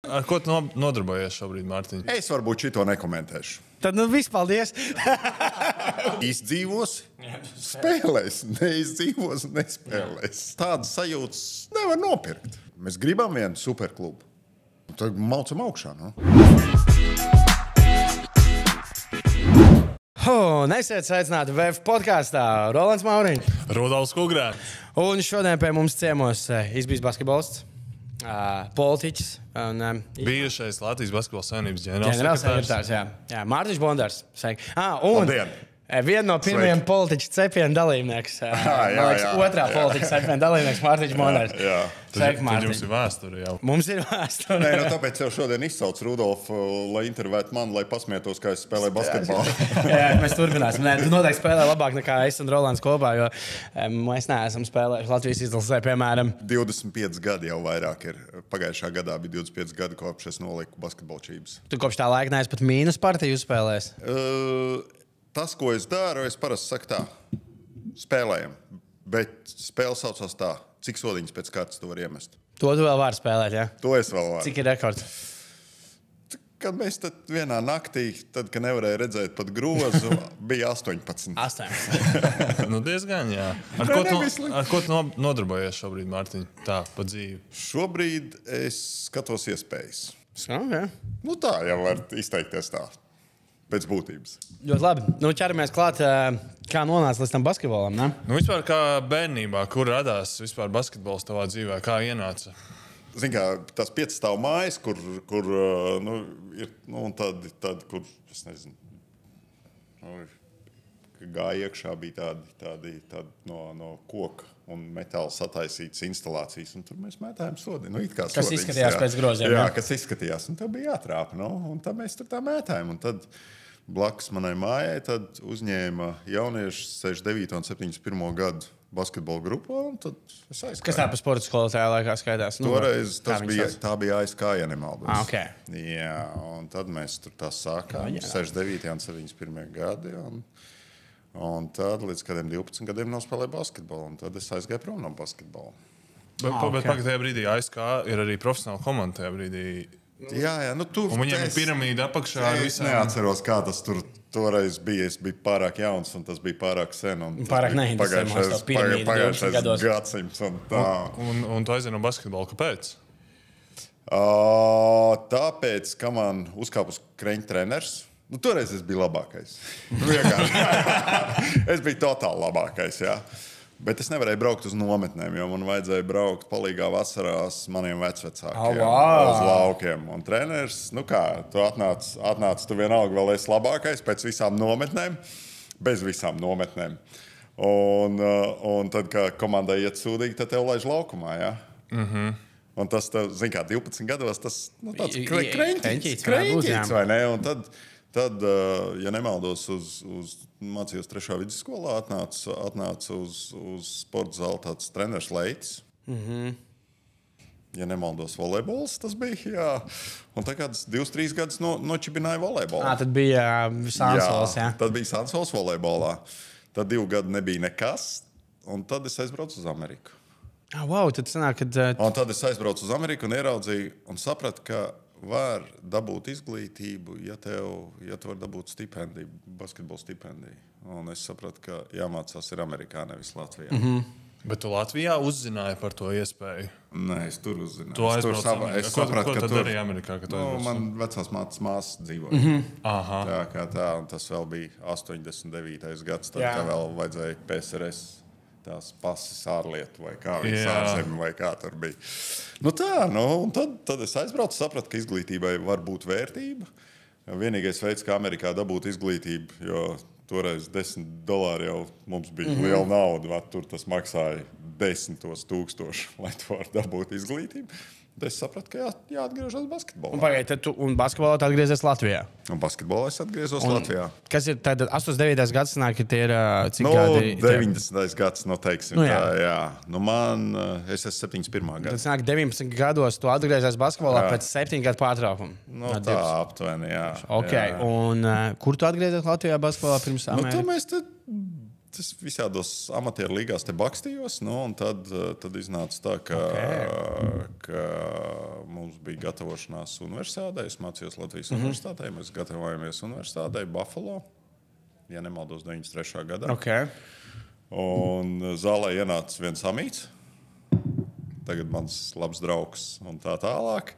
Ar ko tu nodarbojies šobrīd, Mārtiņ? Es varbūt šito nekomentēšu. Tad viss, paldies. Izdzīvos, spēlēs, neizdzīvos, nespēlēs. Tādas sajūtas nevar nopirkt. Mēs gribam vienu superklubu. Tad maucam augšā, no? Nesiet sveicināti VF podkāstā. Rolands Mauriņš. Rudolfs Kugrēns. Un šodien pie mums ciemos izbijis basketbolists, politiķis un Bijušais Latvijas Basketbola Savienības ģenerālsekretārs. Jā, Mārtiņš Bondars. Labdien! Viena no pirmajiem politiķu cepienu dalībnieks. Otrā politiķu cepienu dalībnieks Mārtiņš Bondars. Tad jums ir vēsture jau. Mums ir vēsture. Nē, tāpēc jau šodien izsauc Rudolfu, lai intervētu mani, lai pasmietos, kā es spēlēju basketbolu. Jā, mēs turpināsim. Nē, tu noteikti spēlē labāk nekā es un Rolands kopā, jo mēs neesam spēlējuši Latvijas izlasē, piemēram. 25 gadi jau vairāk ir. Pagājušā gadā bija 25 gadi, kopš es noliku basketbolčības. Tu kopš tā laika neesi pat mīnus partiju spēlējis? Tas, ko es daru, es parasti saku tā, spēlējam, bet spēle saucās tā, cik sodiņas pēc kārtas tu var iemest. To tu vēl vari spēlēt, jā? To es vēl varu. Cik ir rekords? Kad mēs tad vienā naktī, tad, kad nevarēja redzēt pat grozu, bija 18. 18. Nu diezgan, jā. Ar ko tu nodarbojies šobrīd, Mārtiņ? Tā, pa dzīvi. Šobrīd es skatos iespējas. Jā. Nu tā, jau var izteikties tā. Pēc būtības. Ļoti labi. Nu, ķeramies klāt, kā nonāca līdz tam basketbolam, ne? Nu, vispār kā bērnībā, kur radās vispār basketbols tavā dzīvē, kā ienāca? Zini, kā tās 5 stāv mājas, kur ir, un tad, kur, es nezinu, gāja iekšā bija tādi no koka un metāla sataisītas instalācijas, un tur mēs mētājām sodi. Nu, kas izskatījās pēc groziem. Jā, kas izskatījās, un tad bija jātrāpa, un tad mēs tur tā mētājām, un tad blakus manai mājai tad uzņēma jaunieši 69 un 71 gadu basketbola grupā, un tad es aizgāju. Kas tā pa sporta skolu tajā laikā skaitās? Toreiz tā bija ASK, ja nemaldos. Okay. Jā, un tad mēs tur tā sākām, 69 un 71 gadi, un tad līdz kādiem 12 gadiem nospēlēju basketbolu, un tad es aizgāju prom no basketbola. Bet tajā brīdī ASK ir arī profesionāla komanda tajā brīdī. Jā, nu tu... Un viņiem ir piramīda apakšā ar visām. Es neatceros, kā tas tur toreiz bija. Es biju pārāk jauns, un tas bija pārāk sen. Pārāk neinteresējumās tās piramīdas pagājušais gadsimts. Un tu aizvien no basketbola. Kāpēc? Tāpēc, ka man uzkāp uz kreņa treneris. Nu, toreiz es biju labākais. Es biju totāli labākais, jā. Bet es nevarēju braukt uz nometnēm, jo man vajadzēja braukt palīgā vasarās maniem vecvecākiem uz laukiem. Un treneris, nu kā, tu atnāc tu vienalga vēl esi labākais pēc visām nometnēm, bez visām nometnēm. Un tad, kā komandai iet sūdīgi, tad tev laiž laukumā, jā? Un tas, zin kā, 12 gados, tas tāds kreņķīts, vai ne? Un tad, ja nemaldos, mācījos 3. vidusskolā, atnāca uz sporta zāli tāds treneris Leitis. Ja nemaldos, volejbols tas bija, jā. Un tā kāds 2-3 gadus nočibināja volejbolā. Tad bija Sansols, jā. Tad bija Sansols volejbolā. Tad 2 gadi nebija nekas, un tad es aizbraucu uz Ameriku. Tad sanāk, kad... Un tad es aizbraucu uz Ameriku un ieraudzīju un sapratu, ka var dabūt izglītību, ja tu var dabūt stipendiju, basketbola stipendiju. Un es sapratu, ka jāmācās ir Amerikā, nevis Latvijā. Bet tu Latvijā uzzināji par to iespēju? Nē, es tur uzzināju. Tu aizbrauc Amerikā. Ko tad darīja Amerikā? Man vecās māsas dzīvoja. Aha. Tā, un tas vēl bija 89. gads, tad kā vēl vajadzēja PSRS. Tās pases ārlietu vai kā viņas ārzemi vai kā tur bija. Nu tā, un tad es aizbraucu, sapratu, ka izglītībai var būt vērtība. Vienīgais veids, kā Amerikā dabūt izglītību, jo toreiz $10 jau mums bija liela nauda, tur tas maksāja 10 000, lai tu var dabūt izglītību. Tad es sapratu, ka jāatgriežas basketbolā. Un pagaidi, tad tu basketbolā atgriezies Latvijā? Un basketbolā es atgriezos Latvijā. Kas ir tad 89. gads, sanāk, ka tie ir cik gadi? 90. gads, teiksim tā, jā. Nu man, es esmu 71. gads. Tad sanāk, 19 gados tu atgriezies basketbolā pēc 7 gadu pārtraukuma? Nu tā aptuveni, jā. Ok, un kur tu atgriezies Latvijā basketbolā pirms Amerikas? Nu to mēs tad es visādos amatieru līgās te bakstījos, un tad iznāca tā, ka mums bija gatavošanās universitātē. Es mācījos Latvijas universitātē, mēs gatavojamies universitātē Buffalo, ja nemaldos 93. gadā. Okay. Un zālē ienāca viens amīts, tagad mans labs draugs un tā tālāk.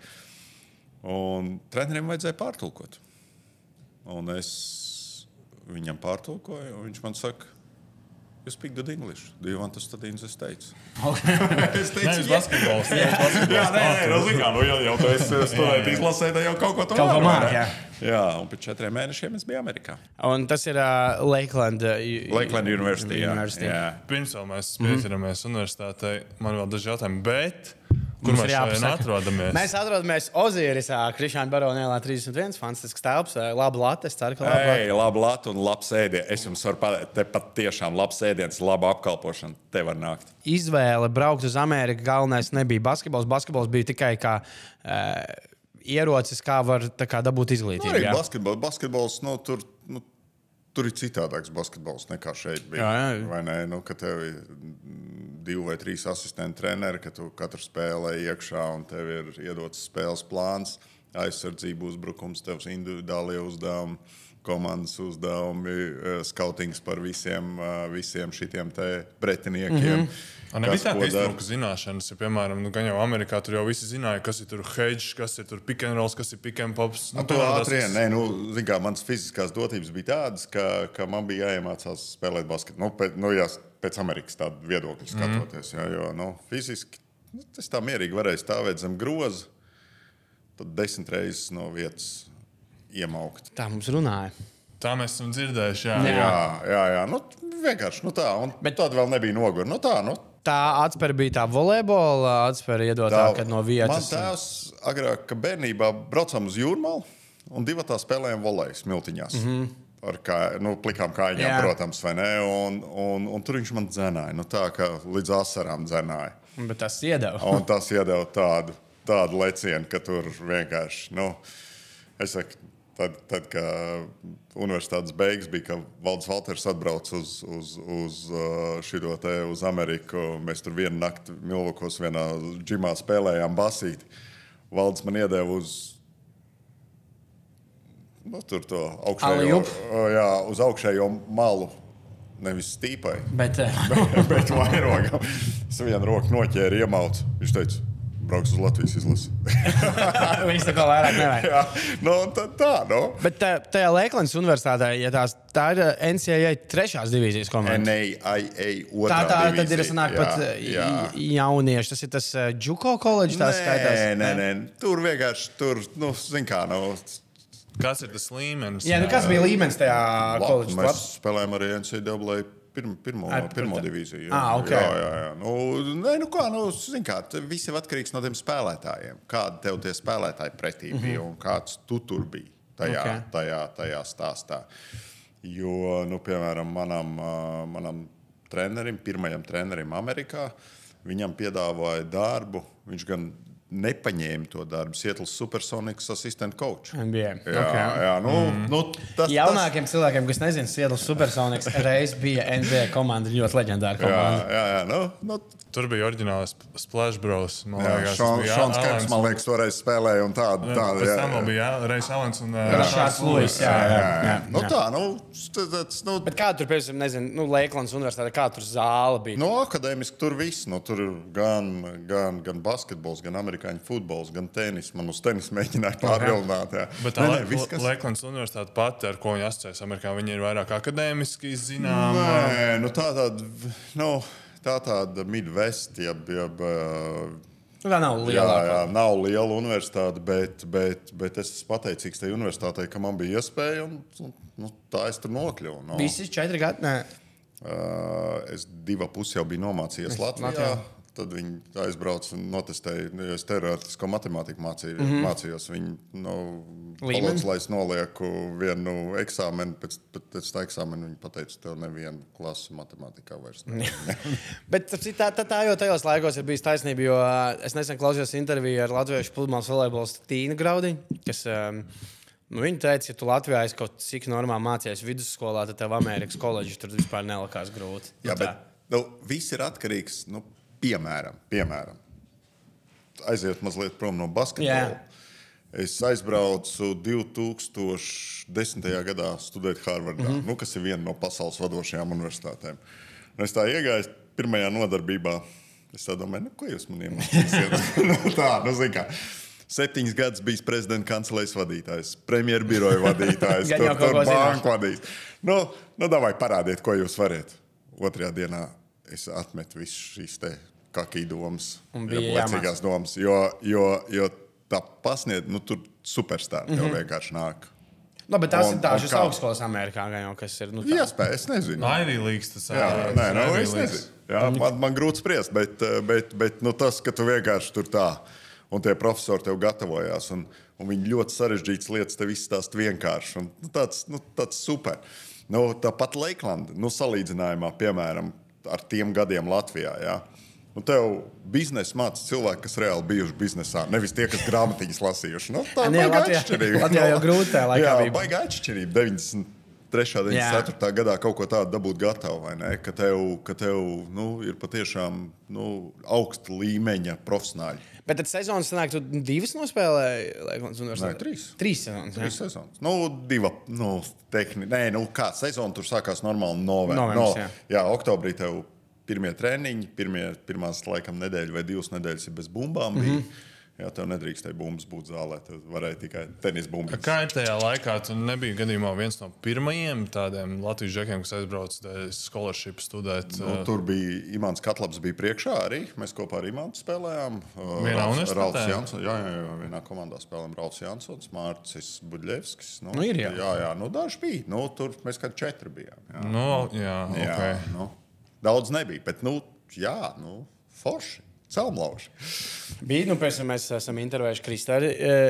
Un treneriem vajadzēja pārtulkot. Un es viņam pārtulkoju, un viņš man saka, you speak good English. Do you want to study in the States? Es teicu, nevis basketbols. Jā, jau tu esi studēt izlasē, jau kaut ko tu māki, jā, un pēc 4 mēnešiem es biju Amerikā. Un tas ir Lakeland University, jā. Pirms vēl mēs pieturamies universitātei, man vēl daži jautājumi, bet... Kur mēs šodien atrodamies? Mēs atrodamies Ozīrisā, Krišāna Barona ielā 31. Fantastisks telps, laba lata. Es ceru, ka laba lata un labs ēdiens. Es jums varu pateikt, te pat tiešām labs ēdiens, laba apkalpošana. Te var nākt. Izvēle braukt uz Ameriku galvenais nebija basketbols. Basketbols bija tikai kā ierocis, kā var dabūt izglītību. Basketbols, tur ir citādāks basketbols nekā šeit bija. Jā. Vai ne? Ka tev ir 2 vai 3 asistenti treneri, ka tu katru spēlē iekšā un tev ir iedots spēles plāns, aizsardzību uzbrukums, tevs individuālie uzdevumi, komandas uzdevumi, skautings par visiem šitiem te pretiniekiem. Nebija tā, ka iztrūka zināšanas, ja, piemēram, gan jau Amerikā tur jau visi zināja, kas ir tur hedge, kas ir tur pick and rolls, kas ir pick and pops. Mans fiziskās dotības bija tādas, ka man bija jāiemācās spēlēt basketu. Pēc Amerikas tādu viedokļu skatoties. Jo fiziski es tā mierīgi varēju stāvēt zem groza, tad 10 reizes no vietas iemaukt. Tā mums runāja. Tā mēs esam dzirdējuši, jā. Vienkārši tā. Un tad vēl nebija nogura. Tā atspēra bija tā volejbola atspēra iedotā, kad no vietas. Man tēvs agrāk, ka bērnībā braucām uz Jūrmalu un 2 spēlējām voleju smiltiņās. Ar plikām kājām, protams, vai ne? Un tur viņš man dzenāja. Tā kā līdz asarām dzenāja. Bet tas iedeva. Un tas iedeva tādu lecienu, ka tur vienkārši, es saku, tad kā universitātes beigas bija, ka Valdis Valters atbrauc uz Ameriku. Mēs tur vienu nakti Milvokos vienā džimā spēlējām basīti. Valdis man iedeva uz tur to uz augšējo malu. Nevis stīpai, bet vairogam. Es vienu roku noķēru, iemaucu. Viņš teica, brauks uz Latvijas izlasi. Viņš tā kā vairāk nevajag. Bet tajā Lakelandas universitātē, ja tā ir NCAA 3. divīzijas komanda. NAIA 2. Tā tad ir sanāk pat jaunieši. Tas ir tas Juko koledžs, tā skaitās? Nē. Tur vienkārši, zin kā, Kas ir tas līmenis? Jā, kas bija līmenis tajā koledžā? Mēs spēlējām arī NCAA pirmo divīziju. Okay. Jā. Zin kā, viss ir atkarīgs no tiem spēlētājiem. Kādi tev tie spēlētāji pretī bija un kāds tu tur biji tajā stāstā. Jo, piemēram, manam trenerim, pirmajam trenerim Amerikā, viņam piedāvāja darbu, viņš gan nepaņēma to darbu. Seattle's Supersonics assistant coach. NBA. Jaunākiem cilvēkiem, kas nezina, Seattle's Supersonics reiz bija NBA komanda, ļoti leģendāra komanda. Tur bija oriģināls Splash Bros. Šons Kemps, man liekas, toreiz spēlēja un tādu. Pēc tam vēl bija Reis Alens un Šāds Luis. Bet kā tur, piemēram, nezinu, Lakelandas universitāte, kā tur zāle bija? Akadēmiski tur viss. Tur ir gan basketbols, gan amerikāņu futbols, gan tenis. Man uz tenis mēģināja pārvilināt. Bet tā Lakelandas universitāte pati, ar ko viņi asociējas Amerikā, viņi ir vairāk akadēmiski zināma? Tā tāda Midwest, tā nav liela. Nav liela universitāte, bet es esmu pateicīgs tajai universitātei, ka man bija iespēja, un tā es tur nokļuvu. Visi 4 gadi? Nē. Es 2,5 jau biju nomācījies Latvijā. Tad viņi aizbrauca un notestēja, jo es teorētisko matemātiku mācījos. Viņi palūdz, lai es nolieku vienu eksāmenu, pēc tā eksāmena viņi pateica, tev nevienu klasu matemātikā vairs. Bet tā jau tajos laikos ir bijis taisnība, jo es nesen klausījos interviju ar latviešu pludmales volejbolistu Tīnu Graudiņu, kas Nu, viņi teica, ja tu Latvijā esi kaut cik normāli mācījies vidusskolā, tad tev Amerikas koledža tur vispār nelikās grūti. Jā, bet viss ir atkarīgs, piemēram, aiziet mazliet prom no basketbola. Es aizbraucu 2010. gadā studēt Harvardā, kas ir viena no pasaules vadošajām universitātēm. Un es tā iegāju pirmajā nodarbībā. Es tā domāju, ko jūs man iemācīsiet? Zin kā. 7 gadus bijis prezidenta kancelējas vadītājs, premjeru biroja vadītājs, tur banku vadījis. Davai parādiet, ko jūs variet. Otrajā dienā es atmetu visu šīs te kakī domas, lecīgās domas, jo tā pasniedz, tur superstāri tev vienkārši nāk. Bet tās ir tādas augstskolas Amerikā, kas ir. Iespēja, es nezinu. Ivy Leagues tas es nezinu. Jā, man grūti spriest, bet tas, ka tu vienkārši tur tā, un tie profesori tev gatavojās, un viņi ļoti sarežģītas lietas tev izstāst vienkārši. Tāds super. Tāpat Lakeland, salīdzinājumā, piemēram, ar tiem gadiem Latvijā, jā. Tev biznesa māca cilvēki, kas reāli bijuši biznesā, nevis tie, kas grāmatiņas lasījuši. Tā ir baigā atšķirība. Latvijā jau grūti tā laikā bija. Jā, baigā atšķirība. 93. 94. gadā kaut ko tādu dabūt gatavu, vai ne? Ka tev ir patiešām augsta līmeņa profesionāļi. Bet tad sezonas sanāk, tu 2 nospēlēji Lakelands universitātē? 3. 3 sezonas. 3 sezonas. 2, kā sezona tur sākās normāli novembris. Jā, oktobrī tev pirmie treniņi, pirmās laikam nedēļa vai 2 nedēļas ir bez bumbām bija. Jā, tev nedrīkstēja bumbas būt zālē, tev varēja tikai tenis bumbas. Kā ir tajā laikā, tu nebija gadījumā viens no pirmajiem tādiem Latvijas džekiem, kas aizbrauca scholarship studēt? Tur bija Imants Katlabs bija priekšā arī. Mēs kopā ar Imantu spēlējām. Vienā universitātē? Jā, vienā komandā spēlējām Ralfs Jansons, Mārcis Buļļevskis. Ir jā. Jā, daži bija. Tur mēs kā 4 bijām. Jā, okay. Daudz nebija, bet, forši, celmlauši. Bija, mēs esam intervējuši Kristēri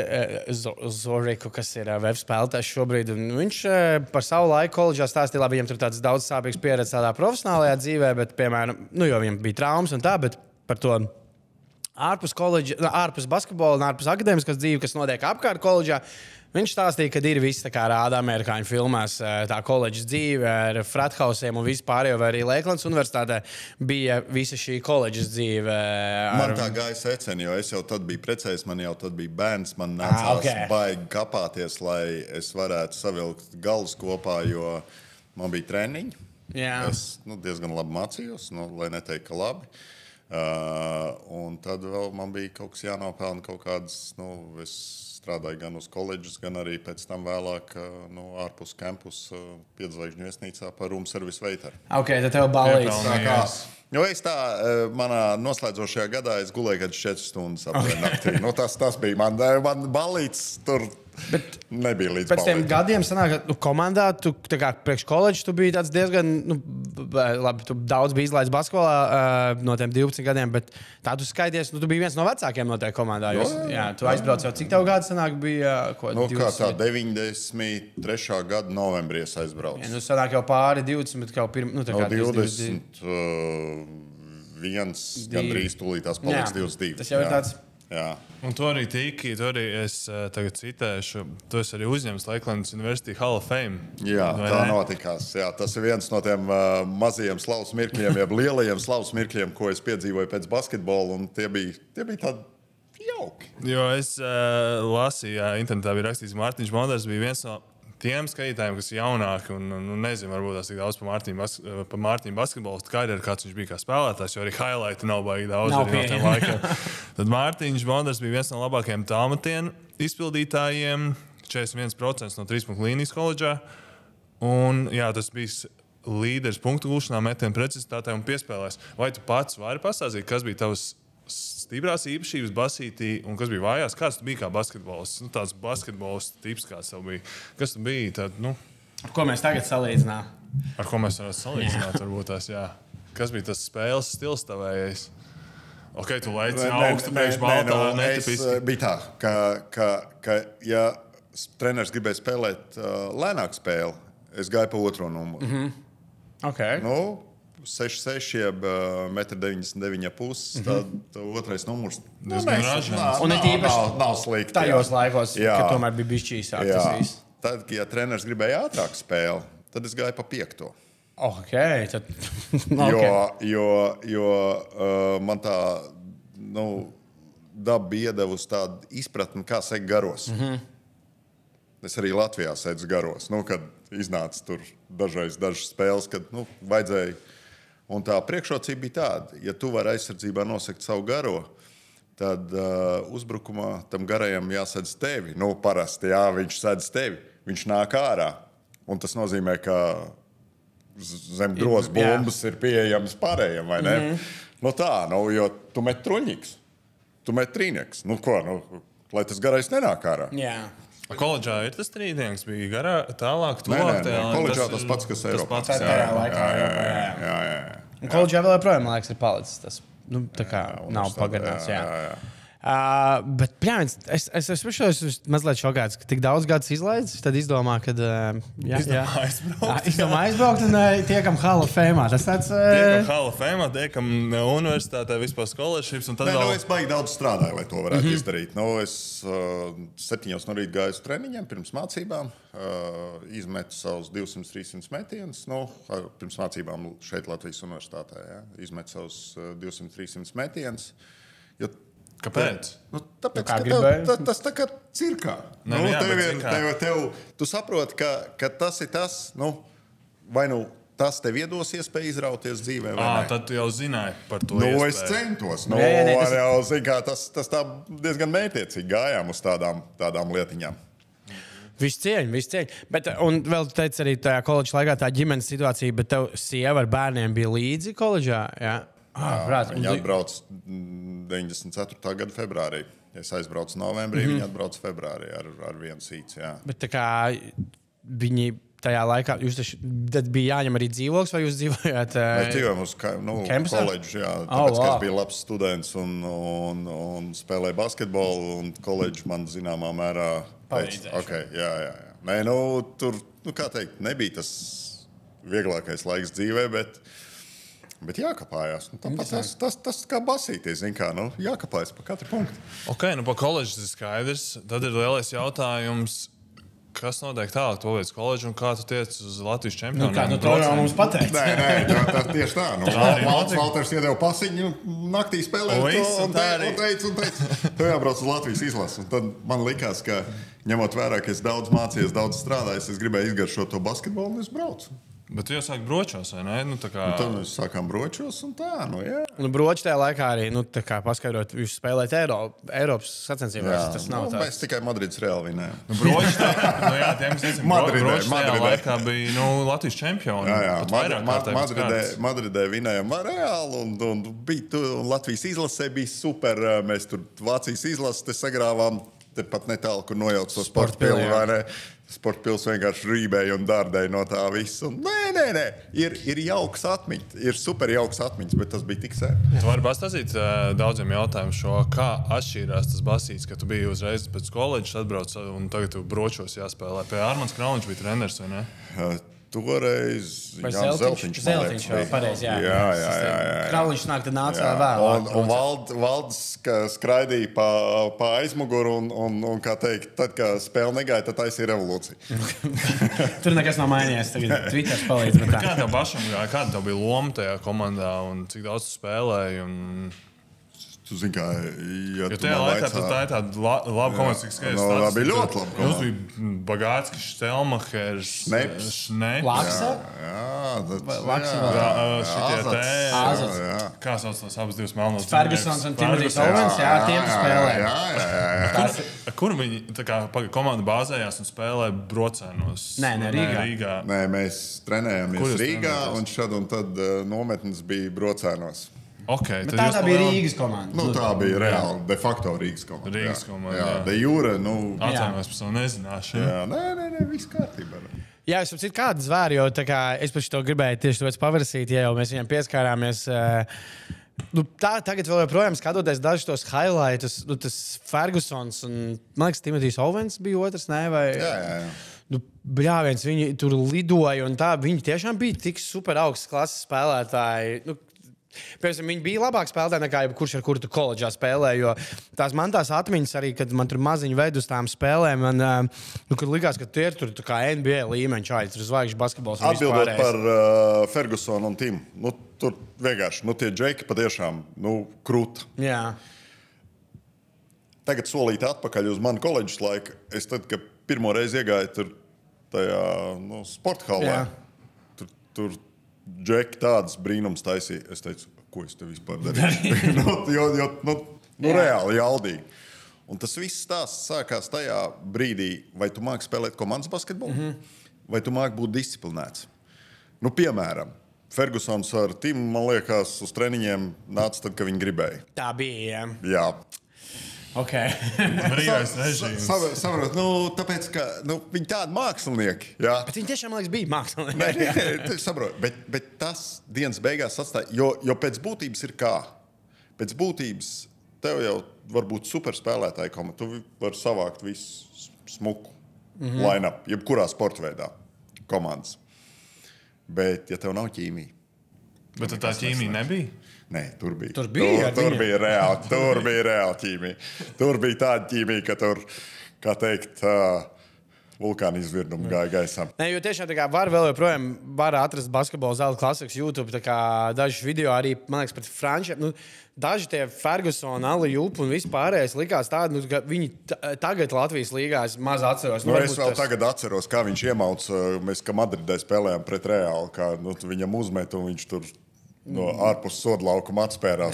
Zoriku, kas ir web spēlētājs šobrīd. Viņš par savu laiku koledžā stāstīja, labi, viņam tur tāds daudz sāpīgs pieredze tādā profesionālajā dzīvē, bet, piemēram, jo viņam bija traumas un tā, bet par to ārpus koledža, ārpus basketbola un ārpus akadēmiskās dzīve, kas notiek apkārt koledžā. Viņš stāstīja, ka ir viss tā kā rāda amerikāņu filmās, tā koledžas dzīve ar frathausiem un vispār, vai arī Lakelands universitātē bija visa šī koledžas dzīve. Man tā gāja seceni, jo es jau tad biju precējis, man jau tad bija bērns, man nācās baigi kapāties, lai es varētu savilkt galus kopā, jo man bija treniņi. Jā. Es diezgan labi mācījos, lai neteikt, ka labi. Un tad vēl man bija kaut kas jānopelna kaut kādas, es strādāju gan uz koledžas, gan arī pēc tam vēlāk ārpus kampus 5-zvaigžņu viesnīcā par room service waiter. Tad tev balīts. Jo es tā, manā noslēdzošajā gadā es gulēju kāds 4 stundas apmēram naktī. Tas bija man balīts tur. Bet nebija līdz pēc tiem gadiem sanāk, ka komandā, tu tā kā priekš koledžas, tu biji tāds diezgan, labi, tu daudz biji izlaidis basketbolā no tiem 12 gadiem, bet tā tu skaities, tu biji viens no vecākiem no tajā komandā. Jā, tu aizbrauc jau, cik tev gadu sanāk bija? Ko, 20? Kā tā, 93. gada novembrī es aizbraucu. Jā, sanāk jau pāri 20, kaut pirm, tā kā 21, gandrīz tūlītās paliks 22. Tas jau ir tāds... Jā. Un to arī es tagad citēšu. Tu esi arī uzņemts Lakelands University Hall of Fame. Jā, tā notikās. Jā, tas ir viens no tiem mazajiem slavas mirkļiem, jeb lielajiem slavas mirkļiem, ko es piedzīvoju pēc basketbola, un tie bija tādi jauki. Jo es lasīju, internetā bija rakstīts, Mārtiņš Monders bija viens no tiem skatītājiem, kas ir jaunāki, un nezinu, varbūt tās tik daudz par Mārtiņu basketbolistu karjeru, kāds viņš bija kā spēlētājs, jo arī highlighti nav baigi daudz no tiem laikiem. Tad Mārtiņš Monders bija viens no labākajiem tālmetienu izpildītājiem, 41% no 3-punktu līnijas koledžā. Un jā, tas bija līderis punktu gūšanā, metienu precizitātē un piespēlēs. Vai tu pats vari pastāstīt, kas bija tavs stiprās īpašības basītī un kas bija vājās? Kāds tu biji kā basketbolists? Tāds basketbolists tips, kāds tev bija. Kas tu biji? Ar ko mēs tagad salīdzinām? Ar ko mēs varētu salīdzināt? Varbūt tās, jā. Kas bija tas spēles stils tavējais? Ok, tu laicini augstu priekš baltā, netipiski. Bija tā, ka ja treneris gribēja spēlēt lēnāk spēli, es gāju pa otro numuru. Okay. 6,6 jeb 1,99 m. Tad otrais numurs Un ir īpaši nav slikti. Tajos laikos, kad tomēr bija bijis īsāk tas viss. Tad, ja treneris gribēja ātrāk spēli, tad es gāju pa 5. Tad... Jo man tā daba bija iedevusi tādu izpratni, kā sekt garos. Es arī Latvijā sēdzu garos, kad iznāca tur dažas spēles, kad vajadzēja. Un tā priekšrocība bija tāda, ja tu vari aizsardzībā nosekt savu garo, tad uzbrukumā tam garajam jāsedz tevi. Parasti, viņš sedz tevi, viņš nāk ārā. Un tas nozīmē, ka zem grozs bumbas ir pieejams pārējiem, vai ne? Jo tu met truņiks, tu met trīnieks. Lai tas garais nenāk ārā. Jā. Koledžā ir tas trīnieks, bija garā, tālāk, tuvāk. Koledžā tas pats, kas Eiropā. Jā. Un koledžā vēl joprojām, man liekas, ir palicis tas. Tā kā nav pagarināts, jā. Bet, pļāviens, es mazliet šokāts, ka tik daudz gadus izlaidis, tad izdomā, ka izdomā aizbraukt un tiekam Hall of Fame. Tas tāds... Tiekam Hall of Fame, tiekam universitātē, vispār scholarships. Es baigi daudz strādāju, lai to varētu izdarīt. Es 7 no rīta gāju uz treniņiem pirms mācībām, izmetu savus 200-300 metienus. Pirms mācībām šeit Latvijas universitātē, izmetu savus 200-300 metienus. Kāpēc? Tāpēc, ka tas tā kā cirkā. Tu saproti, ka tas ir tas, vai tas tev iedos iespēju izrauties dzīvē, vai ne? Tad tu jau zināji par to iespēju. Es centos. Tas tā diezgan mētiecīgi gājām uz tādām lietiņām. Viss cieņ. Bet, un vēl tu teici arī tajā koledžas laikā tā ģimenes situācija, bet tev sieva ar bērniem bija līdzi koledžā, jā? Viņa atbrauc 94. gada februārī. Es aizbraucu novembrī, viņa atbrauc februārī ar vienu sīcu. Bet tā kā viņi tajā laikā, tad bija jāņem arī dzīvoklis, vai jūs dzīvojāt? Mēs dzīvojam uz koledžu, tāpēc, ka es biju labs students un spēlēju basketbolu, un koledžu man zināmā mērā teica, Nē, tur, kā teikt, nebija tas vieglākais laiks dzīvē, bet jākapājās. Tas kā basīties, jākapājas pa katru punktu. Pa koledžas ir skaidrs. Tad ir lielais jautājums, kas notiek tālāk, tu paliec koledžu un kā tu tiec uz Latvijas čempionu? Kā tu to jau mums pateici? Nē, tieši tā. Valters iedeva pasiņu, naktī spēlēt un teica, tev jābrauc uz Latvijas izlasu. Un tad man likās, ka ņemot vērā, ka es daudz mācījos, daudz strādājos, es gribēju izgaršot to basketbolu un es braucu. Bet tu jau sāki bročos, vai ne? Tad mēs sākām bročos un tā, jā. Broči tajā laikā arī, paskaidrot, jūs spēlēt Eiropas sacensībās, tas nav tāds. Mēs tikai Madrides Reāli vinējām. Broči tiem, kas necim, broči tajā laikā bija, Latvijas čempioni. Madridē vinējām Reāli un Latvijas izlasē bija super. Mēs tur Vācijas izlases te sagrāvām, te pat netālu, kur nojauc to sporta pili, vai ne? Sporta pils vienkārši rībēja un dārdēja no tā visa. Nē. Ir jauks atmiņas, ir super jauks atmiņas, bet tas bija tik sen. Tu vari pastāstīt daudziem jautājumu šo, kā atšķīrās tas basīts, ka tu biji uzreiz pēc koledžas atbrauc un tagad tu bročos jāspēlē. Pie Armands Krauliņš bija treneris, vai ne? Toreiz Zeltiņš jau pareizi, jā. Krauliņš nāk, tad nāca vēl. Un Valds skraidīja pa aizmuguru un, kā teikt, tad, kad spēle negāja, tad taisīja revolūciju. Tur nekas nav mainījies, tagad Twitters palīdz. Kā tev pašam gāja, kāda tev bija loma tajā komandā un cik daudz tu spēlēji? Tu zini, kā, jo tajā laikā tā ir tāda laba komanda, cik skaidrs. Tā bija ļoti laba komanda. Jūs bija Bagātskis, Štelmachers, Šneps. Laksa? Kā sauc tos abas divas melnos? Fergusons un Timotejs Owens, tiem tu spēlē. Kur viņi komanda bāzējās un spēlē brocēnos? Nē, Rīgā. Nē, mēs trenējāmies Rīgā un šad un tad nometnes bija brocēnos. Okay, tā bija Rīgas komanda. Tā bija reāli, de facto Rīgas komanda. Rīgas komanda, de jure, Atcēmēs par savu nezināšanu. Nē, viss kārtībā. Jā, es saprotu, kāda zvēra, jo es par to gribēju tieši tāpēc pavarsīt, ja jau mēs viņam pieskārāmies. Tagad vēl joprojām skatoties dažus tos highlightus, tas Fergusons un, man liekas, Timotejs Owens bija otrs, ne? Vai... Jā. Bļāviens, viņi tur lidoja un tā. Viņi tiešām bija tik super augsts klases spēlētāji. Piemēram, viņi bija labāk spēlētāji nekā jebkurš, ar kuru tu koledžā spēlē. Jo man tās atmiņas arī, kad man tur maziņi veid uz tām spēlēm, kad likās, ka tie ir tur kā NBA līmeņi, čāļi, tur zvaigžņu basketbols. Atbildot par Fergusonu un Timu. Tur vienkārši tie džeki patiešām krūta. Jā. Tagad solīt atpakaļ uz manu koledžas laiku. Es tad, kad pirmo reizi iegāju tur tajā sporta hallā, tur džeki tādas brīnums taisīja. Es teicu, ko es te vispār darīšu? Reāli jaudīgi. Un tas viss stāsts sākās tajā brīdī, vai tu māki spēlēt komandas basketbolu, vai tu māki būt disciplinēts. Piemēram, Fergusons ar Timu, man liekas, uz treniņiem nāca tad, kad viņi gribēja. Tā bija, jā. Okay. Brīvais režīms. Saprot, tāpēc, ka viņi tādi mākslinieki. Jā. Bet viņi tiešām, liekas, bija mākslinieki. Nē, saprot, bet tas dienas beigās atstāja, jo pēc būtības ir kā? Pēc būtības tev jau var būt superspēlētāji komanda. Tu vari savākt visu smuku line-up, jebkurā sporta veidā komandas. Bet, ja tev nav ķīmija. Bet tā ķīmija nebija? Nē, tur bija. Tur bija reāla ķīmija. Tur bija tāda ķīmija, ka tur, kā teikt, vulkāna izvirduma gāja gaisā. Nē, jo tiešām var vēl joprojām atrast basketbola zelta klasikas YouTube. Dažus video arī, man liekas, pret frančiem. Daži tie Ferguson, Ali Jup un vispārējais likās tādi, ka viņi tagad Latvijas līgās maz atceros. Es vēl tagad atceros, kā viņš iemauca. Mēs, kā Madridē spēlējām pret Reāli, kā viņam uzmet un viņš tur ārpus soda laukuma atspērās.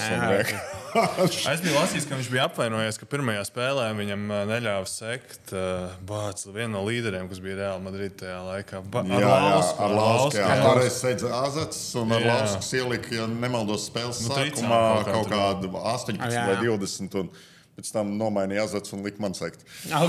Es biju lasījis, ka viņš bija apvainojies, ka pirmajā spēlē viņam neļāva sekt vienu no līderiem, kas bija Real Madrid tajā laikā. Ar Lausku. Toreiz sēdz Azats un ar Lausku ielika, ja nemaldos spēles sākumā kaut kādu 18 vai 20 un pēc tam nomainīja Azats un lika man sekt.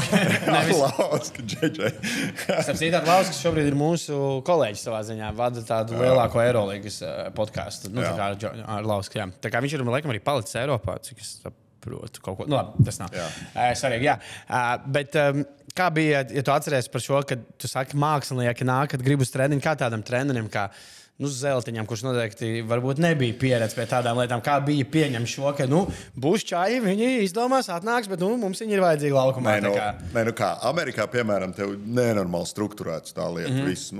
Lausku, JJ. Sapsītāt, Lauskas šobrīd ir mūsu kolēģis savā ziņā, vada tādu lielāko Eirolīgas podcastu. Ar Lausku, jā. Tā kā viņš ir, laikam, arī palicis Eiropā, cik es saprotu kaut ko. Labi, tas nav. Svarīgi, jā. Bet kā bija, ja tu atceries par šo, kad tu saki mākslinieki nāk, kad gribu uz treniņu, kā tādam trenerim, kā Zeltiņam, kurš noteikti varbūt nebija pieredze pie tādām lietām, kā bija pieņem šo, ka būs čaji, viņi izdomās, atnāks, bet mums viņi ir vajadzīgi laukumā. Kā Amerikā, piemēram, tev nenormāli strukturēts tā lieta. Viss,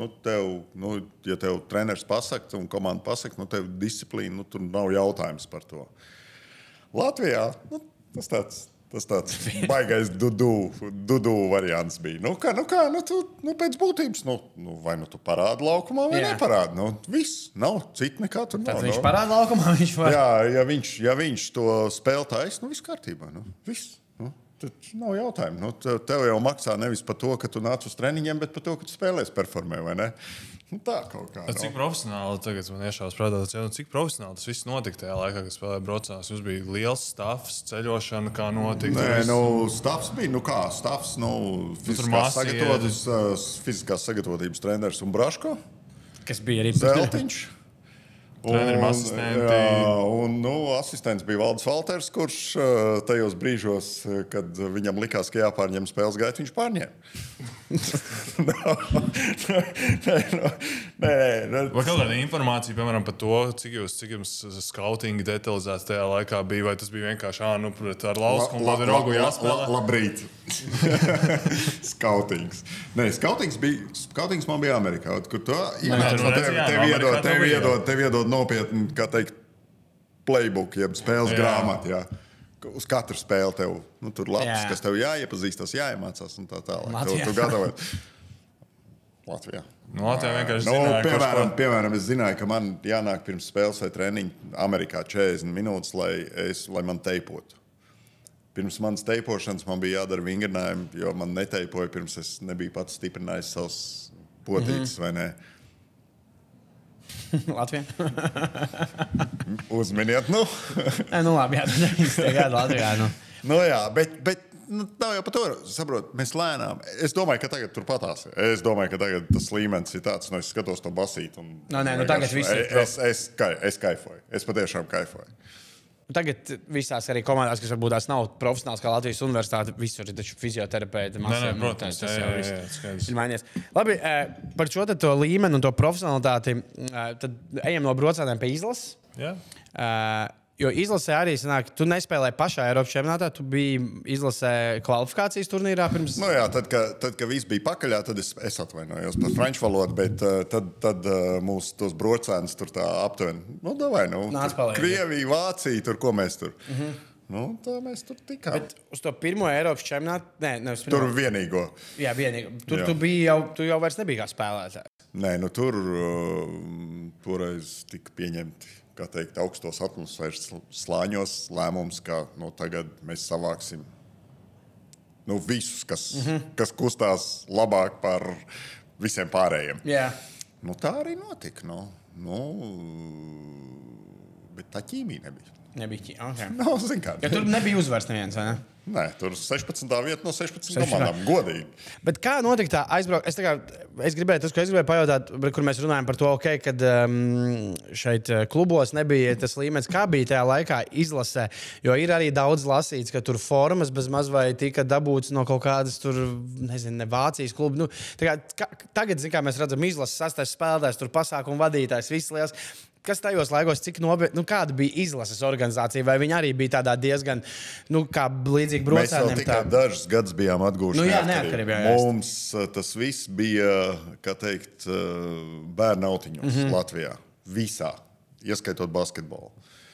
ja tev treneris pasaka un komanda pasaka, tev disciplīna, tur nav jautājums par to. Latvijā, tas tāds baigais dudu variants bija. Tu pēc būtības, vai tu parādi laukumā, vai neparādi. Viss, nav citu nekā tur nav. Tad viņš parāda laukumā, viņš var. Jā, ja viņš to spēle taisa, viss kārtībā. Viss. Tad nav jautājumu. Tev jau maksā nevis par to, ka tu nāc uz treniņiem, bet par to, ka tu spēlēs performē, vai ne? Tā kaut kā. Cik profesionāli tagad man iešās prātā, cik profesionāli tas viss notika tajā laikā, kad spēlēja braucās? Jums bija liels stafs, ceļošana, kā notika? Nē, stafs bija, stafs, fiziskās sagatavotības treneris un Braško. Kas bija arī Zeltiņš. Trenerim asistenti. Un asistents bija Valdis Valters, kurš tajos brīžos, kad viņam likās, ka jāpārņem spēles gaitu, viņš pārņēma. Vai kaut kāda informācija, piemēram, par to, cik jums skautingi detalizēts tajā laikā bija, vai tas bija vienkārši, ar Lausku un Rogu jāspēlē? Labrīt. Skautings. Nē, skautings man bija Amerikā, kur tev iedod nopietni, kā teikt, playbook, jeb spēles grāmatu, jā. Uz katru spēli tev, tur lapas, kas tev jāiepazīstas, jāiemācās un tā tālāk. Tu gatavoji. Latvijā. Latvijā vienkārši zināja, piemēram, es zināju, ka man jānāk pirms spēles vai treniņu Amerikā 40 minūtes, lai man teipotu. Pirms manas teipošanas man bija jādara vingrinājumi, jo man neteipoja, pirms es nebiju pats stiprinājis savus potītes, vai ne? Latvijā? Uzminiet, labi, jā, tagad Latvijā, jā, bet nav jau par to, saprot, mēs lēnām. Es domāju, ka tagad tur patās. Es domāju, ka tagad tas līmenis ir tāds, es skatos to basīt. Un, tagad viss ir. Es kaifoju. Es patiešām kaifoju. Tagad visās arī komandās, kas varbūt tās nav profesionāls kā Latvijas universitāte, visur ir taču fizioterapeiti. Protams, tas jau ir mainījies. Labi, par šo to līmeni un to profesionalitāti, tad ejam no brocēniem pie izlases. Jā. Jo izlasē arī sanāk, tu nespēlēji pašā Eiropas čempionātā, tu biji izlasē kvalifikācijas turnīrā pirms. Nu jā, tad, kad viss bija pakaļā, tad es atvainojos par franču valodu, bet tad mūsu tos brocēnus tur tā aptuveni. Nu, davai, Krievija, Vācija, tur ko mēs tur. Nu, tā mēs tur tikām. Bet uz to pirmo Eiropas čempionātu, nevis pirmo. Tur vienīgo. Jā, vienīgo. Tur tu jau vairs nebija kā spēlētājs. Nē, nu toreiz tika pieņemti. Kā teikt, augstos atmosfēras slāņos lēmums, ka tagad mēs savāksim visus, kas kustās labāk par visiem pārējiem. Jā. Tā arī notika. Bet tā ķīmija nebija. Nebija okay. Tur nebija uzvars neviens, vai ne? Nē, tur 16. vieta no 16 komandām. Godīgi. Bet kā notika tā aizbraukt? Es gribēju pajautāt, kur mēs runājam par to, kad šeit klubos nebija tas līmenis, kā bija tajā laikā izlasē. Jo ir arī daudz lasīts, ka tur formas bez maz vai tika dabūts no kaut kādas tur, nezinu, Vācijas klubu. Tagad, kā mēs redzam, izlases sastais spēlētājs, tur pasākumu vadītājs, viss liels. Kas tajos laikos, cik nopietni, kāda bija izlases organizācija, vai viņi arī bija tādā diezgan, kā līdzīgi brocēniem? Mēs jau tikai dažus gadus bijām atguvuši neatkarībā. Mums tas viss bija, kā teikt, bērnu autiņos Latvijā. Visā, ieskaitot basketbolu.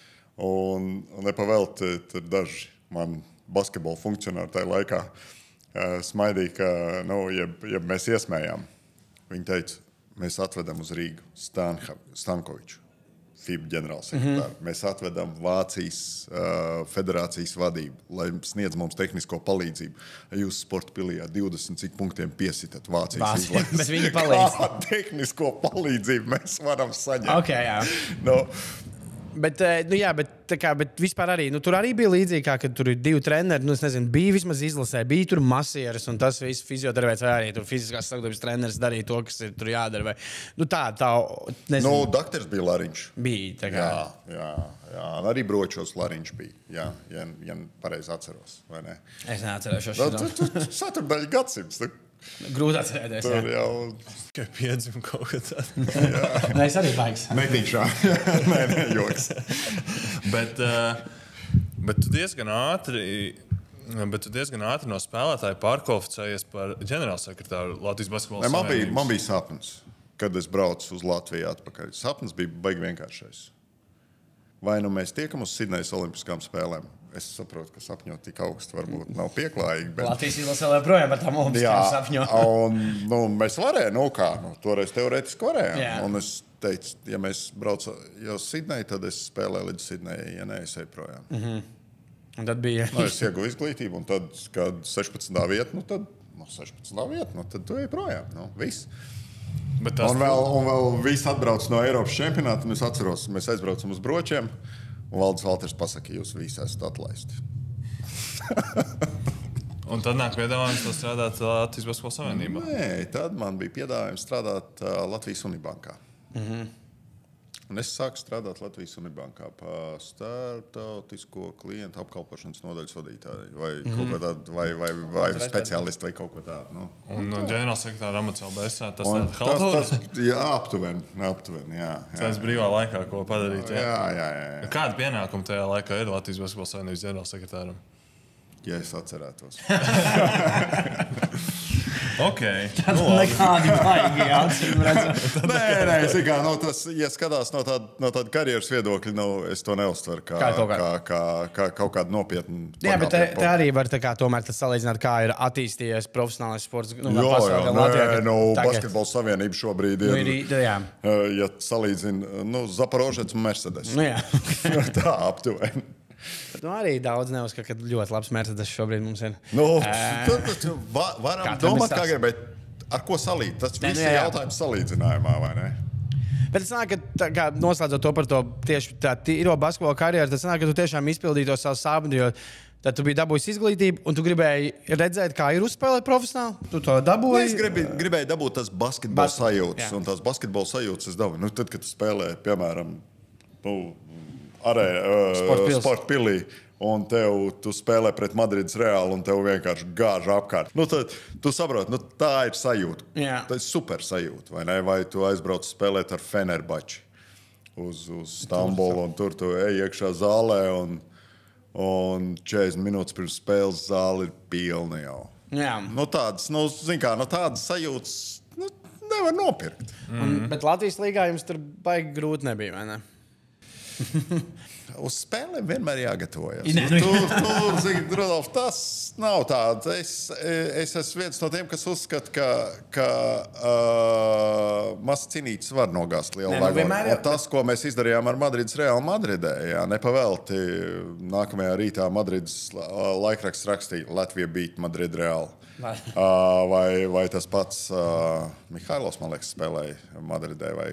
Un nepavēlti tur daži man basketbola funkcionāri tajā laikā smaidīja, ka, ja mēs iesmējām. Viņi teica, mēs atvedam uz Rīgu Stankoviču. FIBA ģenerālsekretāru. Mēs atvedam Vācijas federācijas vadību, lai sniedz mums tehnisko palīdzību. Jūs sporta pilījā 20 cik punktiem piesitat Vācijas izlases. Bet viņi palīdz. Kā tehnisko palīdzību mēs varam saņemt? Okay, jā. Bet vispār arī, tur arī bija līdzīgi, kā, kad tur ir divi treneri, es nezinu, bija vismaz izlasē, bija tur masieris un tas viss fizioterapeits vai arī tur fiziskās sagatavības treneris darīja to, kas ir tur jādara. Vai, tā, nezinu. Doktors bija Lariņš. Bija, tā kā. Jā, arī Bročos Lariņš bija, ja pareizi atceros, vai ne? Es neatceros šo. Saturdaļa gadsimts. Grūti atcerēties. Tur jau tikai piedzim kaut kā tāda. Nē, es arī baigs. Netīšā. Nē, joks. Bet tu diezgan ātri no spēlētāja pārkvalificējies par ģenerālsekretāru Latvijas basketbola savienības. Man bija sapnis, kad es braucu uz Latviju atpakaļ. Sapnis bija baigi vienkāršais. Vai mēs tiekam uz Sidnejas olimpiskām spēlēm? Es saprotu, ka sapņot tik augstu varbūt nav pieklājīgi. Bet... Latvijas izlase vēl joprojām par tām olimpiskām sapņo. Un mēs varējām, toreiz teorētiski varējām. Jā. Un es teicu, ja mēs braucam jau Sidneju, tad es spēlēju līdz Sidnejai, ja ne, es eju projām. Un tad bija... Es ieguvu izglītību, un tad, kad 16. vieta, tad 16. vieta, tad tu ej projām. Viss. Un vēl viss atbrauc no Eiropas čempionāta, un es atceros, mēs aizbraucam uz Bročiem, un Valdis Valters pasaka, jūs visi esat atlaisti. Un tad nāk piedāvājums strādāt Latvijas basketbola savienībā? Nē, tad man bija piedāvājums strādāt Latvijas Unibankā. Un es sāku strādāt Latvijas Unibankā par starptautisko klientu apkalpošanas nodaļas vadītāju vai kaut ko tādu, vai speciālistu vai kaut ko tādu. Un ģenerālsekretāra amats vēl bēsā, tas tāda haltūras? Jā, aptuveni, jā. Tas brīvā laikā, ko padarīt, jā. Kāda pienākuma tajā laikā ir Latvijas basketbola savienības ģenerālsekretāram? Ja es atcerētos. Okay. Tad nekādi baigi jāatcerās. Nē, tas, ja skatās no tāda karjeras viedokļa, es to neuztveru kā kaut kādu nopietnu. Jā, bet te arī var tomēr salīdzināt, kā ir attīstījies profesionālais sports. Basketbola savienība šobrīd ir, ja salīdzina, Zaporožets un Mercedes. Tā aptuveni. Bet arī daudz neuzskata, ka ļoti labs Mercedes šobrīd mums ir. Varam domāt, kā gribēt, ar ko salīt. Tas viss ir jautājums salīdzinājumā, vai ne? Bet es nāku, ka noslēdzot to par to tieši tā tīro basketbola karjeru, tas nāk, ka tu tiešām izpildīji to savu sapni, jo tad tu biji dabūjis izglītību, un tu gribēji redzēt, kā ir uzspēlēt profesionāli. Tu to dabūji. Es gribēju dabūt tās basketbola sajūtas, un tās basketbola sajūtas es dabūju. Tad, kad tu spēlē, piemēram, Sporta pilī. Un tu spēlē pret Madrides Reālu, un tev vienkārši gāž apkārt. Tu saproti, tā ir sajūta. Jā. Tā ir super sajūta, vai ne? Vai tu aizbrauc spēlēt ar Fenerbahči uz Stambulu, un tur tu ej iekšā zālē, un 40 minūtes pirms spēles zāle ir pilna jau. Jā. Tādas sajūtas nevar nopirkt. Bet Latvijas līgā jums tur baigi grūti nebija, vai ne? Uz spēlēm vienmēr jāgatavojas. Rudolf, tas nav tāds. Es esmu viens no tiem, kas uzskata, ka mazs cīnītis var nogāzt lielu vagonu. Tas, ko mēs izdarījām ar Madrides Reālu Madridē, nepavēlti nākamajā rītā Madrides laikraksts rakstīja Latvija beat Madrid Reālu. Vai tas pats Mihailovs, man liekas, spēlēja Madridē, vai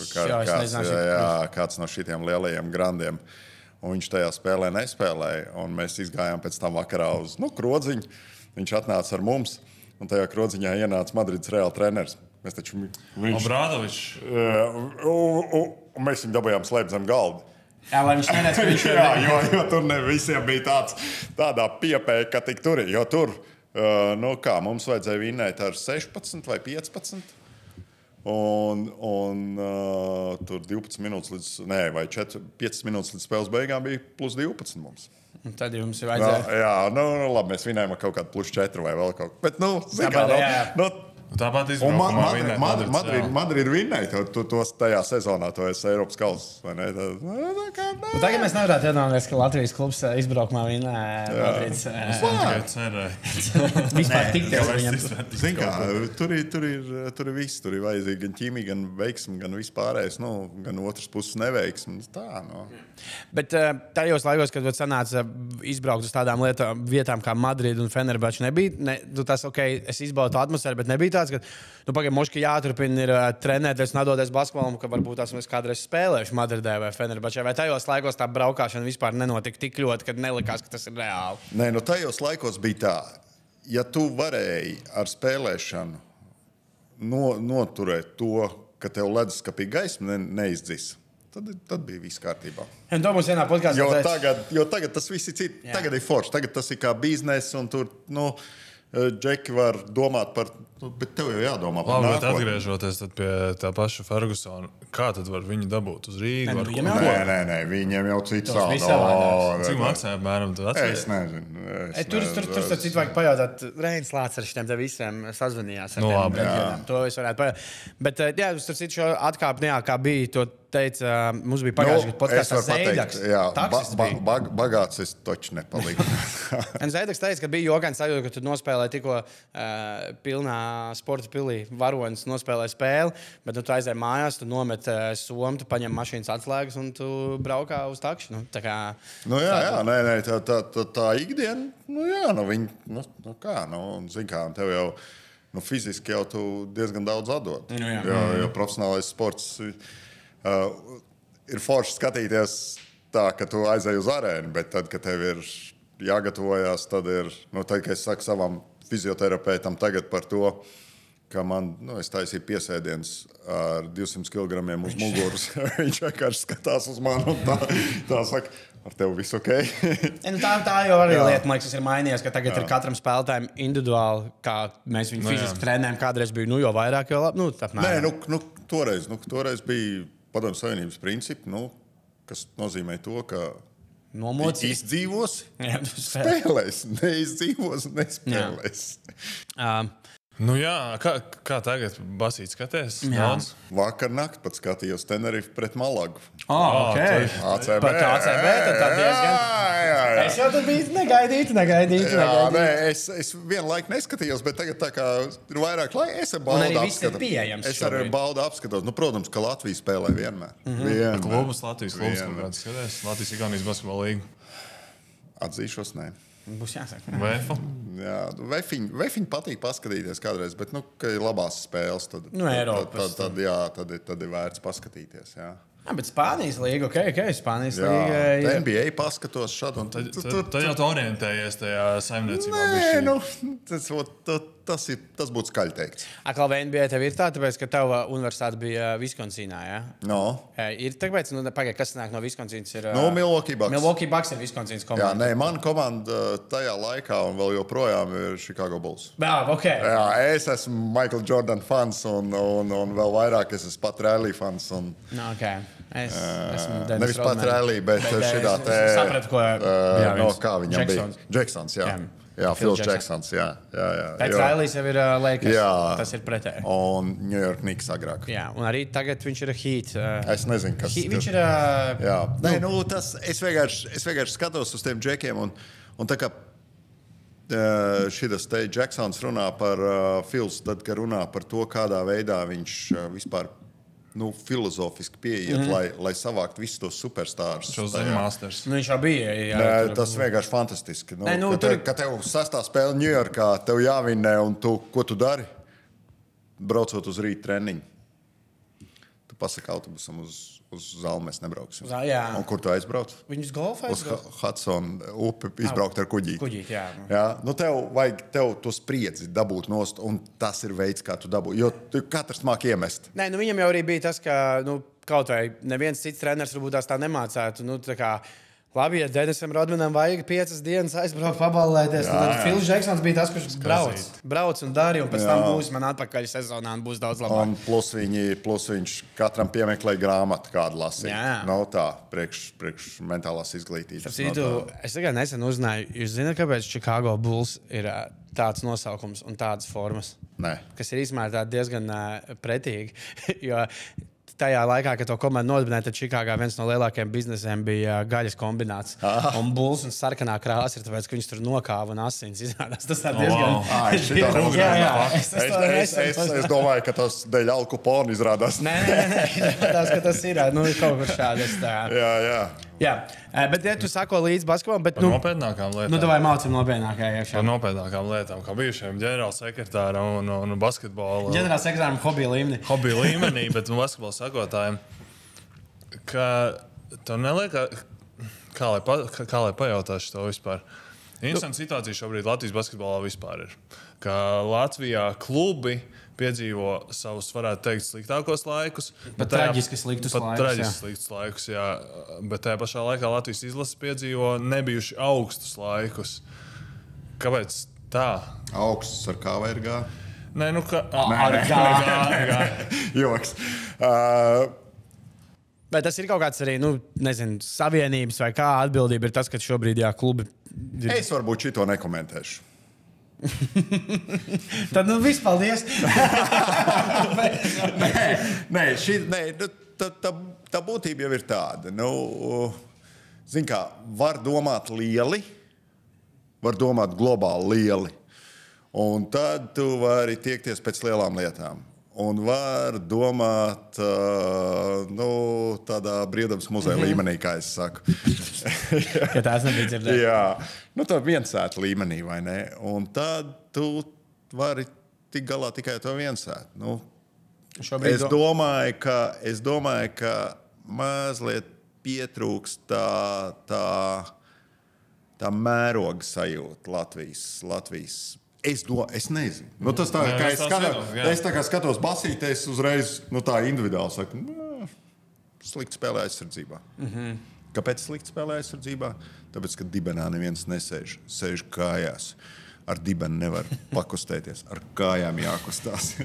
kāds no šitiem lielajiem grandiem. Un viņš tajā spēlē nespēlēja, un mēs izgājām pēc tam vakarā uz krodziņu. Viņš atnāca ar mums, un tajā krodziņā ienāca Madrides Reāla treneris. Mēs taču Obradovičs. Mēs viņu dabūjām slēpt zem galda. Jā, lai viņš neredz, ka viņš ir. Jo tur ne visiem bija tādā piepēja, ka tik tur ir. Jo tur, mums vajadzēja vinnēt ar 16 vai 15. Un tur 12 minūtes vai 5 minūtes līdz spēles beigām bija plus 12 mums. Un tad jums ir vajadzēja. Jā, labi, mēs vinējām ar kaut kādu plus 4 vai vēl kaut ko. Bet, tāpat izbraukumā Madrid vinnēja tajā sezonā, to es Eiropas kausus, vai ne? Tagad mēs nevarētu iedomāties, ka Latvijas klubs izbraukumā vinnēja Madrids. Tikai cerēju. Vispār tikties viņam. Zin kā, tur ir viss. Tur ir vajadzīgi gan ķīmija, gan veiksmi, gan vispārējais, gan otras puses neveiksmi. Bet tajos laikos, kad sanāca izbraukt uz tādām vietām kā Madrid un Fenerbahči, nebija tas, es izbaudu atmosfēru, bet nebija tāds, ka pagaidām moški jāturpina ir trenēties un atdoties basketbolam, ka varbūt tās mēs kādreiz spēlējuši Madridē vai Fenerbahčē. Vai tajos laikos tā braukšana vispār nenotika tik ļoti, kad nelikās, ka tas ir reāli? Nē, tajos laikos bija tā, ja tu varēji ar spēlēšanu noturēt to, ka tev leduskapī gaisma neizdzis, tad bija viss kārtībā. Jo tagad tas viss ir cits. Tagad ir forši. Tagad tas ir kā bizness, un tur Džeki var domāt par, bet tev jau jādomā par nākotni. Labi, atgriežoties pie tā paša Fergusona, kā tad var viņu dabūt uz Rīgu? Nē, viņiem jau cits sādā. Cik maksāja apmēram? Es nezinu. Tur citu vajag pajautāt. Reinis Lācis ar šitiem te visiem sazvanījās. To es varētu pajautāt. Bet, uz tur citu šo atkāpni, kā bija, to teica, mums bija pagājuši podkāstā Zeidaks. Bagāts es toči nepalīgu. Zeidaks teica, ka bija jokains sajūta, ka tu nospēlēji tikko pilnā sporta pilī varonis nospēlēji spēli, bet tu aizēji mājās, tu nomet somu, tu paņem mašīnas atslēgas un tu braukā uz takšu. Tā ikdiena, zin kā, tev jau fiziski jau tu diezgan daudz atdod. Jo profesionālais sports ir forši skatīties tā, ka tu aizēji uz arēnu, bet tad, kad tev ir jāgatavojas, tad ir, tad, kad es saku savam fizioterapeitam tagad par to, ka man, es taisīju piesēdiens ar 200 kg uz muguras, viņš vienkārši skatās uz mani un tā saka, ar tevi viss ok? Tā jau arī lieta, man liekas, ir mainījies, ka tagad ir katram spēlētājam individuāli, kā mēs viņu fiziski trenējam, kādreiz bija, jo vairāk, jo labi. Toreiz bija Padomju Savienības principi, kas nozīmē to, ka izdzīvos, spēlēs, neizdzīvos, nespēlēs. Kā tagad Basīts skaties? Vakar nakt pat skatījos Tenerife pret Malagu. ACB. Pat ACB, tad tā diezgan. Es jau tur biju negaidīti. Es vienlaik neskatījos, bet tagad tā kā ir vairāk laika, es ar baudu apskatos. Es ar baudu apskatos. Protams, ka Latvija spēlē vienmēr. Latvijas klubus, kāds skaties? Latvijas Igaunijas basketbola līga. Atzīšos, nē. Būs jāsaka. Vefiņi patīk paskatīties kādreiz, bet, ka ir labās spēles, tad ir vērts paskatīties, jā. Bet Spānijas līga, Spānijas līga. NBA paskatos šādu. Tad jau tu orientējies tajā saimniecībā. Tas tas būtu skaļi teikts. Atkal NBA tev ir tā, tāpēc, ka tava universitāte bija Viskonsinā, ja? No. Ir tāpēc, pagaid, kas nāk no Viskonsinas ir... No, Milwaukee Bucks. Milwaukee Bucks ir Viskonsins komanda. Jā, nē, mana komanda tajā laikā un vēl joprojām ir Chicago Bulls. Okay. Jā, es esmu Michael Jordan fans un vēl vairāk es esmu Pat Riley fans. Okay. Es esmu nevis Pat Riley, bet šitā te... Sapratu, ko... no, kā viņam Jacksons. bija? Jacksons, jā. Jā, Phil Jacksons, jā. Pēc Railijas jau ir Lakers. Jā. Tas ir pretēji. Un New York Knicks agrāk. Jā, un arī tagad viņš ir Heat. Es nezinu, kas... Viņš ir... Jā. Nē, es vienkārši skatos uz tiem džekiem un tā kā šitas te Jacksons runā par Phils, tad, kad runā par to, kādā veidā viņš vispār filozofiski pieiet, lai savākt visus tos superstārus. Masters. Viņš jau bija. Tas vienkārši fantastiski. Kad tev sastā spēle Ņujorkā, tev jāvinnē, un ko tu dari? Braucot uz rīta treniņu. Tu pasaki autobusam uz zāli, mēs nebrauksim. Jā. Un kur tu aizbrauc? Viņus golfā aizbrauc? Uz Hudson upi izbraukt ar kuģīti. Kuģīti, jā. Jā. Tev vajag to spriedzi dabūt nost, un tas ir veids, kā tu dabū. Jo katrs māk iemest. Nē, viņam jau arī bija tas, ka kaut vai neviens cits treneris varbūt tās tā nemācētu. Tā kā labi, ja Denisam Rodmanam vajag 5 dienas aizbraukt, paballēties, tad Phils Jacksons bija tas, kurš brauc un darīja, un pēc tam būs man atpakaļ sezonā un būs daudz labāk. Un plus viņš katram piemeklēja grāmatu, kādu lasīt. Nav tā, priekš mentālās izglītības. Es tikai nesen uzzināju, jūs zināt, kāpēc Chicago Bulls ir tāds nosaukums un tādas formas? Nē. Kas ir īstenībā diezgan pretīgi, jo tajā laikā, kad to komandu nodibināja, tad Čikāgā viens no lielākajiem biznesiem bija gaļas kombināts. Un Bulls un sarkanā krāsa ir tāpēc, ka viņš tur nokāva un asins izrādās. Tas ir diezgan... Es domāju, ka tas dēļ Al Capone izrādās. Nē. Tas ir kaut kur šādas. Jā, bet ja tu sako līdz basketbolam, bet... Par nopietnākām lietām. Vai mācam nopietnākajām iekšā? Par nopietnākām lietām, kā bijušajam ģenerālsekretāram un basketbola... Ģenerālsekretāram hobija līmenī. Hobija līmenī, bet basketbola sakotājiem, ka tev neliek, kā lai pajautāšu to vispār. Interesanta situācija šobrīd Latvijas basketbolā vispār ir. Ka Latvijā klubi piedzīvo savus, varētu teikt, sliktākos laikus. Pat traģiski sliktus laikus, jā. Bet tajā pašā laikā Latvijas izlase piedzīvo nebijuši augstus laikus. Kāpēc tā? Augstus ar kā vai ar gā? Nē, ar gā. Joks. Vai tas ir kaut kāds arī, savienības vai kā atbildība ir tas, ka šobrīd klubi... Es varbūt šito nekomentēšu. Tad viss, paldies. Tā būtība jau ir tāda. Zin kā, var domāt lieli, var domāt globāli lieli. Un tad tu vari tiekties pēc lielām lietām. Un var domāt tādā brīvdabas muzeja līmenī, kā es saku. Ja tās nebija dzirdēt. Jā, tā viensētu līmenī, vai ne? Un tad tu vari tik galā tikai to viensētu. Es domāju, ka mazliet pietrūkst tā mēroga sajūta Latvijas. Es nezinu. Tas tā, es tā kā skatos basītē, es uzreiz tā individuāli saku, slikti spēlē aizsardzībā. Kāpēc slikti spēlē aizsardzībā? Tāpēc, ka dibenā neviens nesēž. Sēž kājās. Ar dibenu nevar pakustēties. Ar kājām jākustās.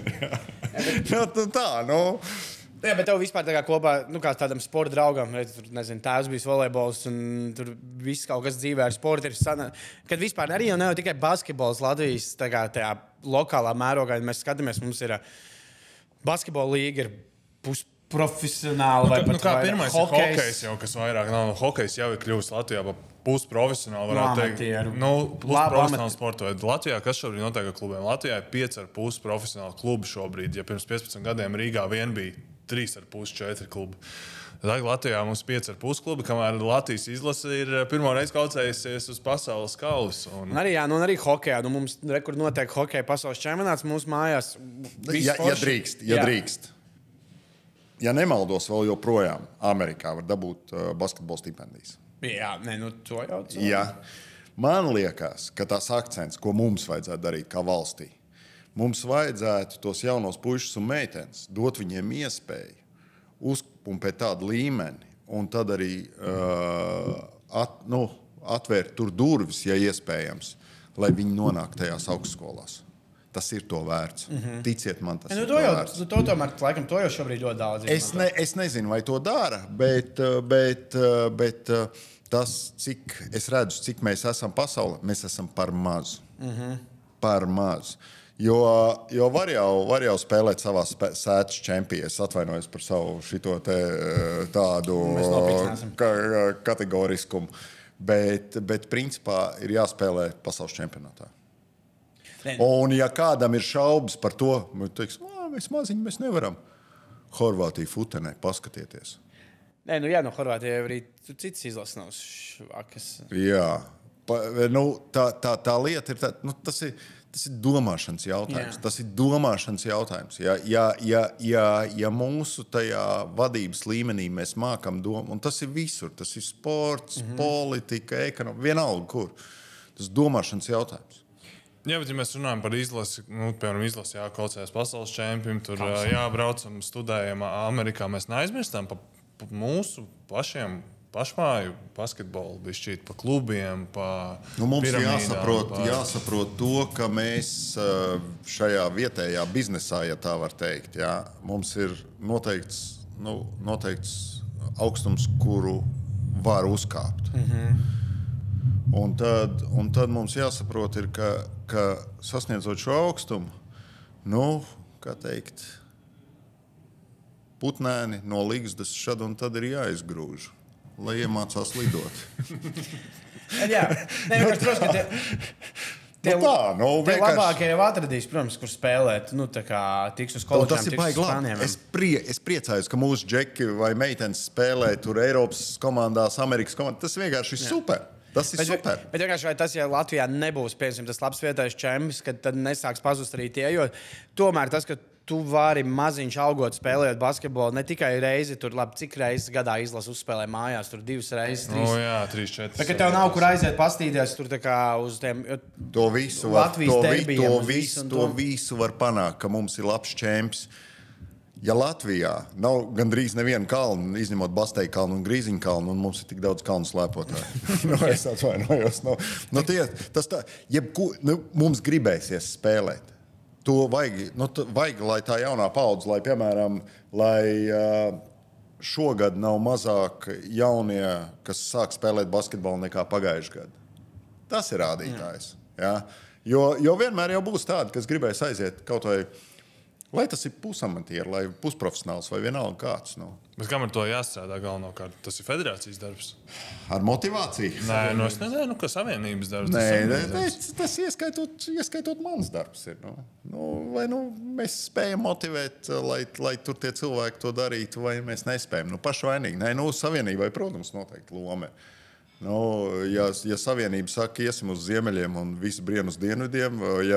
Jā, bet tev vispār tā kā kopā, kā tādam sporta draugam, tur, nezinu, tēvs bijis volejbols un tur viss kaut kas dzīvē ar sportu ir kad vispār arī jau nav tikai basketbols Latvijas tajā lokālā mērogā, mēs skatāmies, mums ir basketbola līga, ir pusprofesionāla vai pat kā pirmais ir hokejs jau, kas vairāk nav. Hokejs jau ir kļuvis Latvijā pa pusprofesionāli, varētu teikt. Pusprofesionāli sportoja. Latvijā, kas šobrīd notiek ar klubiem? Latvijā ir 5,5 profesionāli klubi šobrīd. Ja pirms 15 gadiem Rīgā vien bija 3,5-4 klubi. Tagad Latvijā mums 5,5 klubi, kamēr Latvijas izlase ir pirmo reizi kaucējusies uz pasaules kausa. Arī hokejā. Mums rekur notiek hokeja pasaules čempionāts mūsu mājās. Ja drīkst. Ja nemaldos, vēl joprojām Amerikā var dabūt basketbola stipendijas. Jā, to jau. Jā. Man liekas, ka tās akcents, ko mums vajadzētu darīt kā valstī, mums vajadzētu tos jaunos puišus un meitenes, dot viņiem iespēju uzpumpēt tādu līmeni, un tad arī atvērt tur durvis, ja iespējams, lai viņi nonāk tajās augstskolās. Tas ir to vērts. Ticiet man, tas ir to vērts. To jau šobrīd ļoti daudz. Es nezinu, vai to dara, bet tas, cik es redzu, cik mēs esam pasaulē, mēs esam par mazu. Par mazu. Jo var jau spēlēt savā sētas čempijas, atvainojos par savu šito te tādu kategoriskumu, bet principā ir jāspēlē pasaules čempionātā. Un ja kādam ir šaubas par to, teiks, mēs maziņi, mēs nevaram. Horvātija futenē, paskatieties. Horvātija arī cits izlases nav švakas. Jā, tā lieta ir, tas ir domāšanas jautājums. Jā. Tas ir domāšanas jautājums. Ja mūsu tajā vadības līmenī mēs mākam domu, un tas ir visur, tas ir sports, politika, ekonomika, vienalga kur. Tas ir domāšanas jautājums. Jā, bet ja mēs runājam par izlasi, piemēram, jākaucējas pasaules čempioni, tur jābraucam, studējam Amerikā, mēs neaizmirstam pa mūsu pašmāju basketbolu, bišķīt pa klubiem, pa mums piramīdām. Jāsaprot to, ka mēs šajā vietējā biznesā, ja tā var teikt, jā, mums ir noteikts augstums, kuru var uzkāpt. Un tad mums jāsaprot, ir, ka sasniedzot šo augstumu, kā teikt, putnēni no ligzdas šad un tad ir jāizgrūž, lai iemācās lidot. Jā, protams, ka tie labākie jau atradīs, protams, kur spēlēt, tiks uz koledžām, tiks uz Spāniem. Es priecājos, ka mūsu džeki vai meitenes spēlē tur Eiropas komandās, Amerikas komandās. Tas vienkārši ir super. Tas ir super. Bet vienkārši vai tas, ja Latvijā nebūs, piemēram, tas labs vietējais čempions, tad nesāks pazust arī tie, jo tomēr tas, ka tu vari maziņš augot spēlējot basketbolu, ne tikai reizi, tur labi, cik reizes gadā izlases uzspēlē mājās, tur 2 reizes, 3. Jā, 3, 4. Bet, ka tev nav kur aiziet pastīties, tur tā kā uz tiem to visu var panākt, ka mums ir labs čempions. Ja Latvijā nav gandrīz neviena kalna, izņemot Basteja kalnu un Grīziņa kalnu, un mums ir tik daudz kalnu slēpotāju. Es atvainojos. Mums gribēsies spēlēt. To vajag, lai tā jaunā paudze, lai, piemēram, šogad nav mazāk jaunie, kas sāk spēlēt basketbolu nekā pagājušajā gadā. Tas ir rādītājs. Ja? Jo vienmēr jau būs tādi, kas gribēs aiziet kaut vai, lai tas ir pusamatieri, lai pusprofesionāls vai vienalga kāds. Bet kam ar to jāstrādā galvenokārt? Tas ir federācijas darbs. Ar motivāciju? Nē, es nezinu, ka savienības darbs. Tas ieskaitot mans darbs ir. Mēs spējam motivēt, lai tur tie cilvēki to darītu, vai mēs nespējam. Pašvainīgi. Savienībai, protams, noteikti loma. Ja savienība saka, iesim uz ziemeļiem un visu brien uz dienvidiem,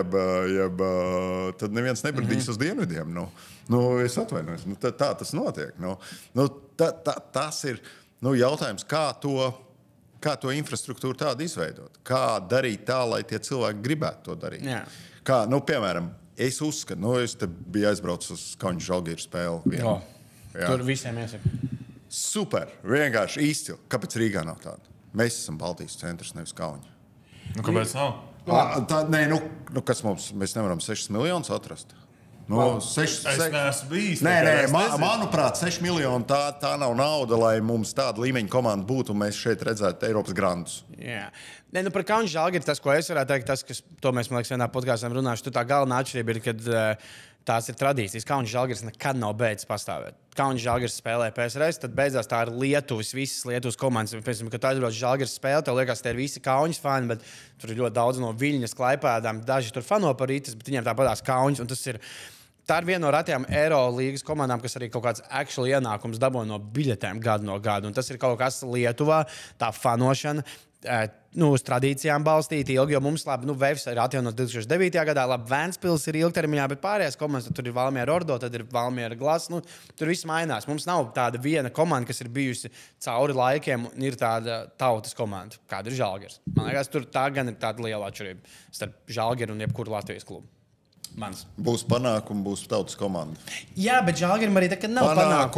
tad neviens nebradīs uz dienvidiem. Es atvainojos. Tā tas notiek. Tas ir jautājums, kā to infrastruktūru tādu izveidot. Kā darīt tā, lai tie cilvēki gribētu to darīt. Jā. Kā, piemēram, es uzskatu, es te biju aizbraucis uz Kauņu Žalgiru spēli. Tur visiem iesaka. Super, vienkārši izcili. Kāpēc Rīgā nav tāda? Mēs esam Baltijas centrs, nevis Kauņa. Kāpēc nav? Kas mums? Mēs nevaram 6 miljonus atrast. Es neesmu bijis. Manuprāt, 6 miljoni tā nav nauda, lai mums tāda līmeņa komanda būtu un mēs šeit redzētu Eiropas grandus. Jā. Par Kauņu Žalgiru tas, ko es varētu teikt, to mēs, man liekas, vienā podkāstā runāšu, tā galvenā atšķirība ir, kad tās ir tradīcijas. Kauņu Žalgiris nekad nav beidzis pastāvēt. Kauņu Žalgiris spēlē PSRS, tad beidzās tā ir visas Lietuvas komandas. Piemēram, kad aizbrauc Žalgiris spēle, tev liekas, tie ir visi Kauņas fani, bet tur ir ļoti daudz no Viļņas, Klaipēdām. Daži tur fano par Rītas, bet viņiem tāpatās Kauņas. Tā ir viena no retajām Eirolīgas komandām, kas arī kaut kāds actual ienākums dabū no biļetēm gadu no gada. Un tas ir kaut kas Lietuvā, tā fanošana. Uz tradīcijām balstīti ilgi, jo mums Vefs ir atjaunots 2009. gadā, Vēncpils ir ilgtermiņā, bet pārējās komandas, tur ir Valmiera Ordo, tad ir Valmiera Glas, tur viss mainās. Mums nav tāda viena komanda, kas ir bijusi cauri laikiem, un ir tāda tautas komanda, kāda ir Žalgiris. Man liekas, tur tā gan ir tāda liela atšķirība starp Žalgiru un jebkuru Latvijas klubu. Mans. Būs panākumi, būs tautas komanda. Jā, bet Žalgirim arī tā, ka nav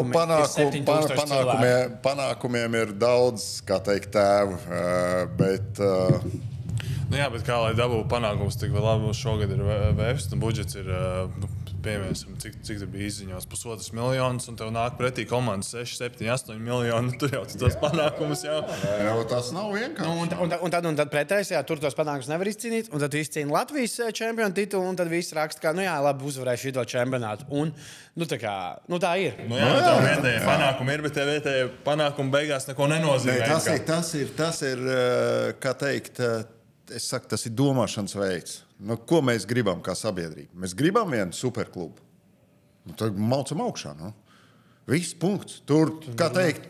panākumiem ir daudz, kā teikt, tēvu, bet... Nu jā, bet kā lai dabūtu panākumus, tik labi mums šogad ir VFs, un budžets ir, piemēram, cik tur bija izziņos, 1,5 miljonus, un tev nāk pretī komandas 6, 7, 8 miljoni, tur jau tos panākumus jau. Tas nav vienkārši. Un tad pretējs, jā, tur tos panākumus nevar izcīnīt, un tad tu izcīni Latvijas čempionu titulu, un tad viss raksta, ka, nu jā, labi, uzvarēšu šito čempionātu. Un, nu tā kā, nu tā ir. Nu jā, tev vietējie panākumi ir, bet tev vietējie panākumi beigās neko nenozīmē. Tas ir, kā teikt, es saku, tas ir domāšanas veids. Nu, ko mēs gribam kā sabiedrība? Mēs gribam vienu superklubu. Nu, tad maucam augšā. Nu. Viss punkts. Tur, kā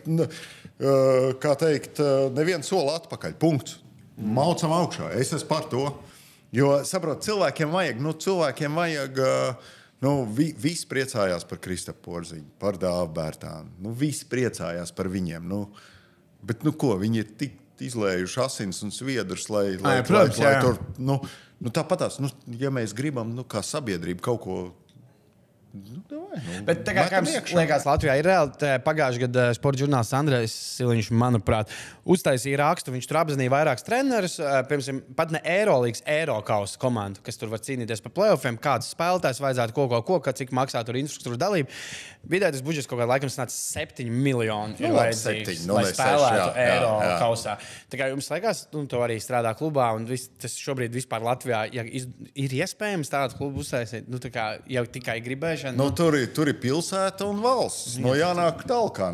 teikt, neviens soli atpakaļ. Punkts. Maucam augšā. Es esmu par to. Jo, saprot, cilvēkiem vajag visi priecājās par Kristapu Porziņu, par Dāvu Bērtānu. Nu, visi priecājās par viņiem. Nu, bet, nu ko, viņi ir tik izlējuši asins un sviedrus, lai tur, tāpatās, ja mēs gribam, kā sabiedrība kaut ko, bet tā kā mums liekas, Latvijā ir reāli pagājušajā gadā sporta žurnālists Andrejs Siliņš, manuprāt, uztaisīja rakstu, viņš tur apzināja vairākus trenerus, piemēram, pat ne Eirolīgas, Eirokausa komandu, kas tur var cīnīties par playoffiem, kādas spēlētājs vajadzētu cik maksā tur infrastruktūra dalība. Vidēji tas budžets kaut kā laikam sanāca 7 miljoni ir vajadzīgs, lai spēlētu Eirokausā. Tā kā jums liekas, tu arī strādā klubā, un tas šobrīd vispār Latvijā ir iespējams tādu klubu uztaisīt, tā kā jau tikai gribēšana. Tur ir pilsēta un valsts. Jānāk talkā.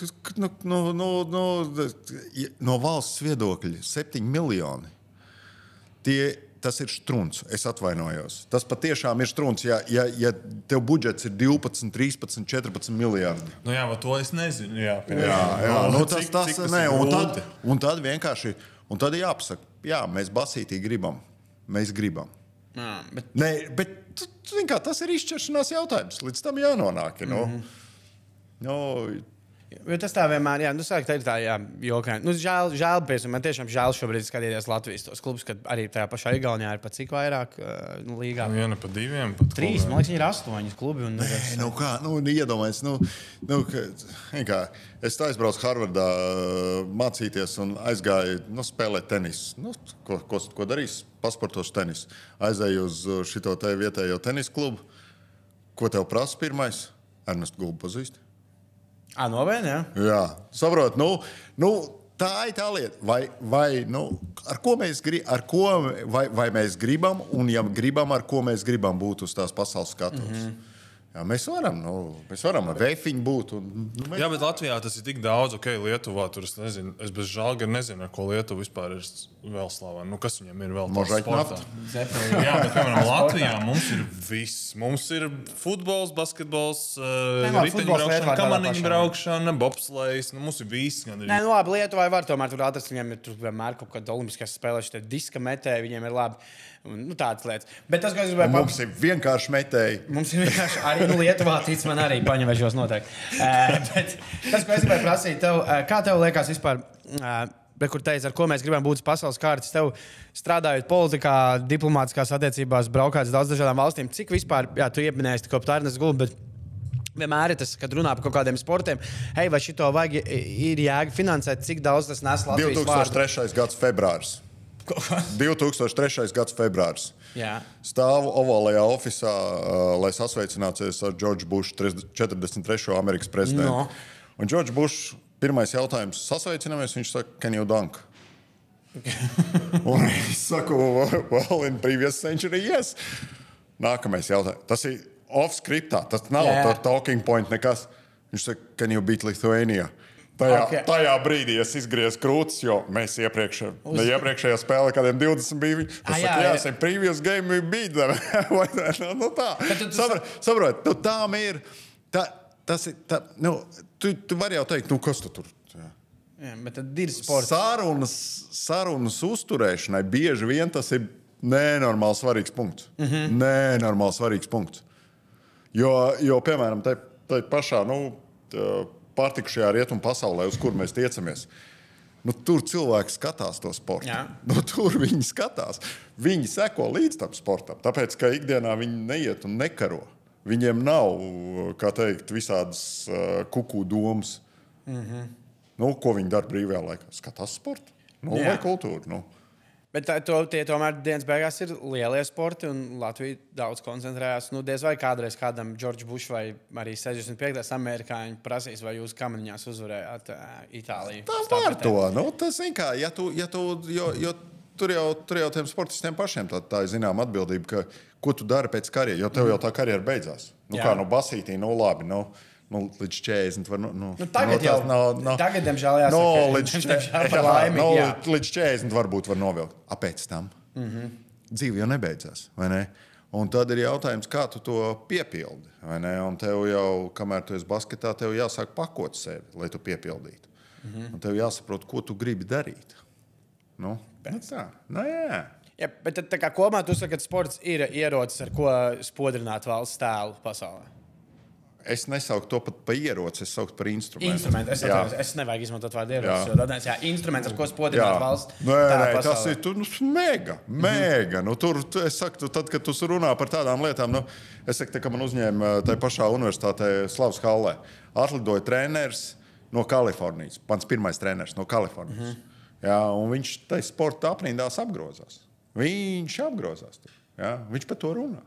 No valsts viedokļa 7 miljoni. Tas ir strunts. Es atvainojos. Tas patiešām ir strunts. Ja tev budžets ir 12, 13, 14 miljardi. Nu jā, to es nezinu. Un tad vienkārši jāpasaka, jā, mēs basītī gribam. Mēs gribam. Bet tas ir izšķiršanās jautājums. Līdz tam jānonāk. Tas tā vienmēr, sāk teikt tā, jokaini. Žēl, man tiešām žēl šobrīd skatīties Latvijas tos klubus, kad arī tajā pašā Igaunijā ir pat cik vairāk līgā. Viena pa diviem, pat 3, man liekas, ir 8 klubi. Iedomājies, es aizbraucu Harvardā mācīties un aizgāju spēlēt tenisu. Ko darīs? Pasportošu tenisu. Aizēju uz šito te vietējo tenisu klubu. Ko tev prasa pirmais? Ernestu Gulbu pazīst? Novēn, jā? Jā, saprot, tā ir tā lieta. Ar ko mēs vai mēs gribam, un ja gribam, ar ko mēs gribam būt uz tās pasaules skatuves. Jā, mēs varam ar vefiņu būt. Jā, bet Latvijā tas ir tik daudz, Lietuvā tur es nezinu, es bez Žalgara nezinu, ar ko Lietuva vispār ir vēl slavena. Kas viņam ir vēl tāds sportā? Jā, bet, piemēram, Latvijā mums ir viss. Mums ir futbols, basketbols, riteņbraukšana, kamaniņu braukšana, bobslejs. Mums ir viss. Nē, labi, Lietuvai var tomēr tur atrast, viņiem ir tur vienmēr kaut kāda olimpiskās spēlēs, tie diska metēji, viņiem ir labi. Tādas lietas. Bet tas, ko es gribēju mums ir vienkārši metēji. Mums ir vienkārši arī Lietuvā, tic man arī paņemēšos noteikti. Bet tas, ko es gribēju prasīt tev, kā tev liekas vispār, kur teici, ar ko mēs gribam būt pasaules kārtas, tev strādājot politikā, diplomātiskās attiecībās, braukāts daudz dažādām valstīm, cik vispār, tu ieminēji tikko par Ernestu Gulbu, bet vienmēr ir tas, kad runā par kaut kādiem sportiem, vai šito vajag ir jēga finansēt, cik daudz tas nes Latvijas vārdu? 2003. gads februāris. 2003. gads februāris. Jā. Stāvu ovālajā ofisā, lai sasveicināties ar Džordžu Bušu, 43. Amerikas prezidentu. Un Džordžs Bušs pirmais jautājums sasveicināmies, viņš saka, can you dunk? Un es saku, well, in previous century, yes. Nākamais jautājums. Tas ir off-scriptā, tas nav talking point nekas. Viņš saka, can you beat Lithuania? Tajā brīdī es izgriezu krūtis, jo mēs iepriekšējā spēlē kādiem 20 bija. Es saku, previous game we beat them. Tā. Saprot, tām ir. Tu vari jau teikt, kas tu tur? Jā, bet tad ir sports. Sarunas uzturēšanai bieži vien tas ir nenormāli svarīgs punkts. Nenormāli svarīgs punkts. Jo piemēram, tai pašā, pārtikušajā rietumu pasaulē, uz kur mēs tiecamies. Nu, tur cilvēki skatās to sportu. Nu, tur viņi skatās. Viņi seko līdz tam sportam, tāpēc, ka ikdienā viņi neiet un nekaro. Viņiem nav, kā teikt, visādas kuku domas. Nu, ko viņi dara brīvajā laikā? Skatās sportu. Vai kultūru. Nu. Bet tie tomēr dienas beigās ir lielie sporti, un Latvija daudz koncentrējās. Nu, diez vai kādreiz kādam George Bush vai arī 65. amerikāņi prasīs, vai jūs kamaniņās uzvarējāt Itāliju. Tā var to. Nu, tas zin kā, jo tur jau tiem sportistiem pašiem tā ir zinām atbildība, ka, ko tu dari pēc karjeras, jo tev jau tā karjera beidzās. Nu, kā basītī, labi, līdz 40 var... Tagad tagad, diemžēl, jāsaka, līdz 40 varbūt var novilkt. Pēc tam dzīve jau nebeidzās, vai ne? Un tad ir jautājums, kā tu to piepildi, vai ne? Un tev jau, kamēr tu esi basketā, tev jāsāk pakot sevi, lai tu piepildītu. Un tev jāsaprot, ko tu gribi darīt. Tā. Jā. Ja, bet tā kā kopumā tu saki, ka sports ir ierocis, ar ko spodrināt valsts tēlu pasaulē. Es nesauku to pat par ieroci, es sauku par instrumentu. Es nevajag izmantot vārdu ierocis. Instruments, ar ko spodrināt valsts. Tas ir mega. Es saku, tad, kad tu runā par tādām lietām, es saku, ka man uzņēma tajā pašā universitātē Slavas Hallē. Atlidoja treneris no Kalifornijas. Mans pirmais treneris no Kalifornijas. Un viņš tajā sporta aprindās apgrozās. Viņš apgrozās. Viņš par to runā.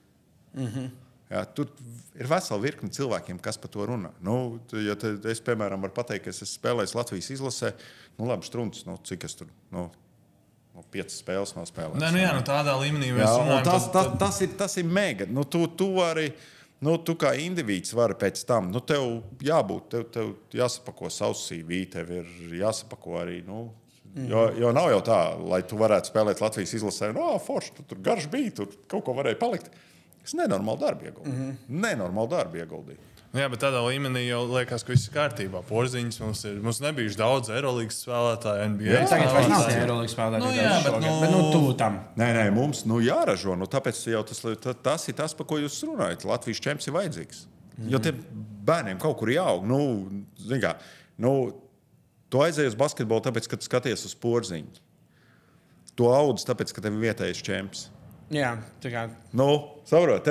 Tur ir vesela virkne cilvēkiem, kas par to runā. Ja es, piemēram, varu pateikt, ka es esmu spēlējis Latvijas izlasē, labi, struncis, cik es tur, 5 spēles nav spēlējis. Tādā līmenī mēs runājam. Tas ir mega. Tu vari, tu kā indivīds vari pēc tam, tev jābūt, tev jāsapako savs CV, tev ir jāsapako arī, jo nav jau tā, lai tu varētu spēlēt Latvijas izlasē, forši, tu tur garš bija, tur kaut ko varēja palikt. Es nenormāli darbu ieguldīju. Jā, bet tādā līmenī jau liekas, ka viss ir kārtībā. Porziņš mums nebijuši daudz Eurolīgas spēlētāju, NBA. Tagad vairs nav Eurolīgas spēlētāju. Bet tuvu tam. Nē, mums jāražo. Tāpēc jau tas ir tas, par ko jūs runājat. Latvijas čemps ir vajadzīgs. Jo tiem bērniem kaut kur jāaug. Tu aizēji uz basketbolu, tāpēc, ka tu skaties uz Porziņu. Tu audz, tāpēc, ka tev ir vietējais čemps. Jā, tā kā. Saprot,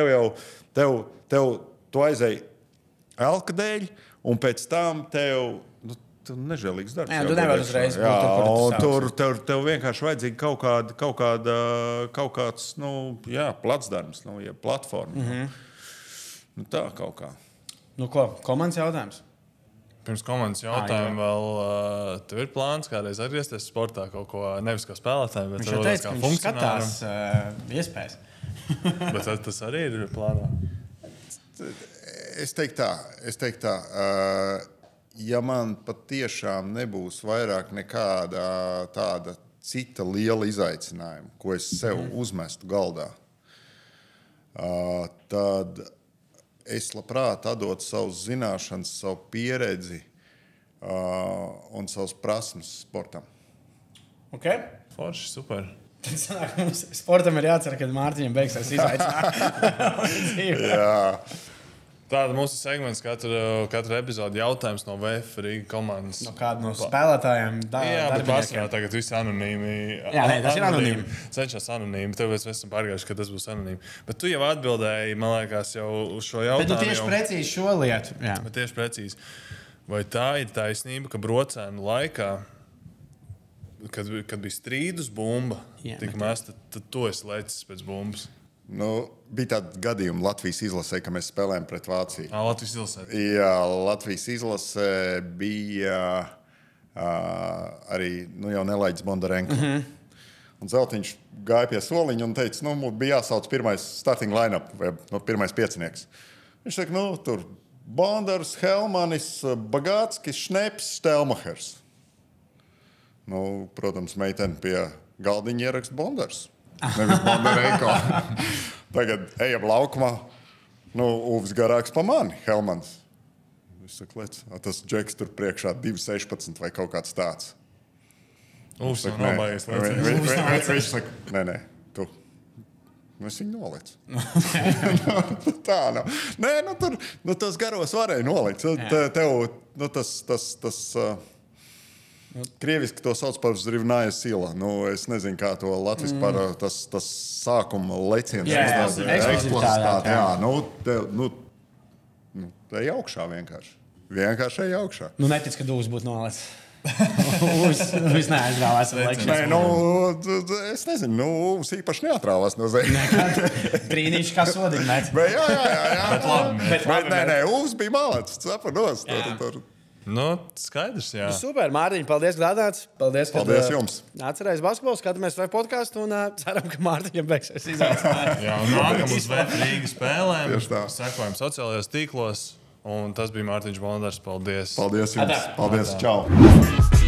tu aizēji elka dēļ, un pēc tam tev nežēlīgs darbs. Jā, tu nevari uzreiz būt tev vienkārši vajadzīgi kaut kāds, placdarms, platforma. Tā kaut kā. Ko, komandas jautājums? Pirms komandas jautājumu vēl tev ir plāns kādreiz atgriezties sportā kaut ko nevis kā spēlētājiem, bet varbūt kā funkcionāram. Viņš skatās iespējas. Bet tas arī ir plānā. Es teiktu tā, ja man patiešām nebūs vairāk nekāda tāda cita liela izaicinājuma, ko es sev uzmestu galdā, tad es labprāt atdotu savus zināšanas, savu pieredzi un savus prasmes sportam. Forši, super. Sportam ir jācer, kad Mārtiņam beigsies izaicinājumi. Tāda mūsu segments, katru epizodi jautājums no VF Rīga komandas. No kāda no spēlētājiem? Jā, bet pārsvarā tagad visi anonīmi. Jā, tas ir anonīmi. Cenšas anonīmi, tāpēc mēs esam pārgājuši, ka tas būs anonīmi. Bet tu jau atbildēji, man liekas, jau uz šo jautājumu. Bet tu tieši precīzi šo lietu. Jā. Bet tieši precīzi. Vai tā ir taisnība, ka brocēnu laikā, kad bija strīdus bumba, tik mesta, tad tu esi lecis pēc bumbas? Bija tāda gadījuma Latvijas izlasē, ka mēs spēlējām pret Vāciju. Latvijas izlasē. Jā, Latvijas izlasē bija arī jau nelaiķis Bondarenko. Un Zeltiņš gāja pie soliņa un teica, bija jāsauc pirmais starting line-up, vai pirmais piecinieks. Viņš saka, tur Bondars, Helmanis, Bagātskis, Šneps, Stelmachers. Protams, meiteni pie galdiņa ieraksta Bondars. Nevis Bondarenko. Tagad ejam laukumā. Uvis garāks pa mani, Helmans. Viņš saka, tas džeks tur priekšā 2,16 vai kaut kāds tāds. Uvs nav baies. Viņš saka, nē, tu. Es viņu nolicu. Tā nav. Nē, tur tas garos varēja nolikt. Tev, Krieviski to sauc par zrivnāja sila. Nu, es nezinu, kā to latviski par tas sākuma leciens. Eksplozitāte. Jā, te ej augšā vienkārši. Vienkārši ej augšā. Nu, netic, ka dūs būtu nolaists. Uz neaizrāvās. Es nezinu, mums īpaši neatrāvās no zemes. Brīnīši kā sodīgi. Jā. Bet labi. Nē, Uvs bija malēts. Cepanos. Skaidrs, jā. Super, Mārtiņ, paldies, ka atnācāt. Paldies jums. Atcerēties basketbolu, skatāmies vai podcastu un ceram, ka Mārtiņam beigsies izaicinājums. Jā, un nākam uz Rīgas spēlēm. Tieši tā. Sekojam sociālajos tīklos. Un tas bija Mārtiņš Bondars. Paldies. Paldies jums. Paldies. Čau.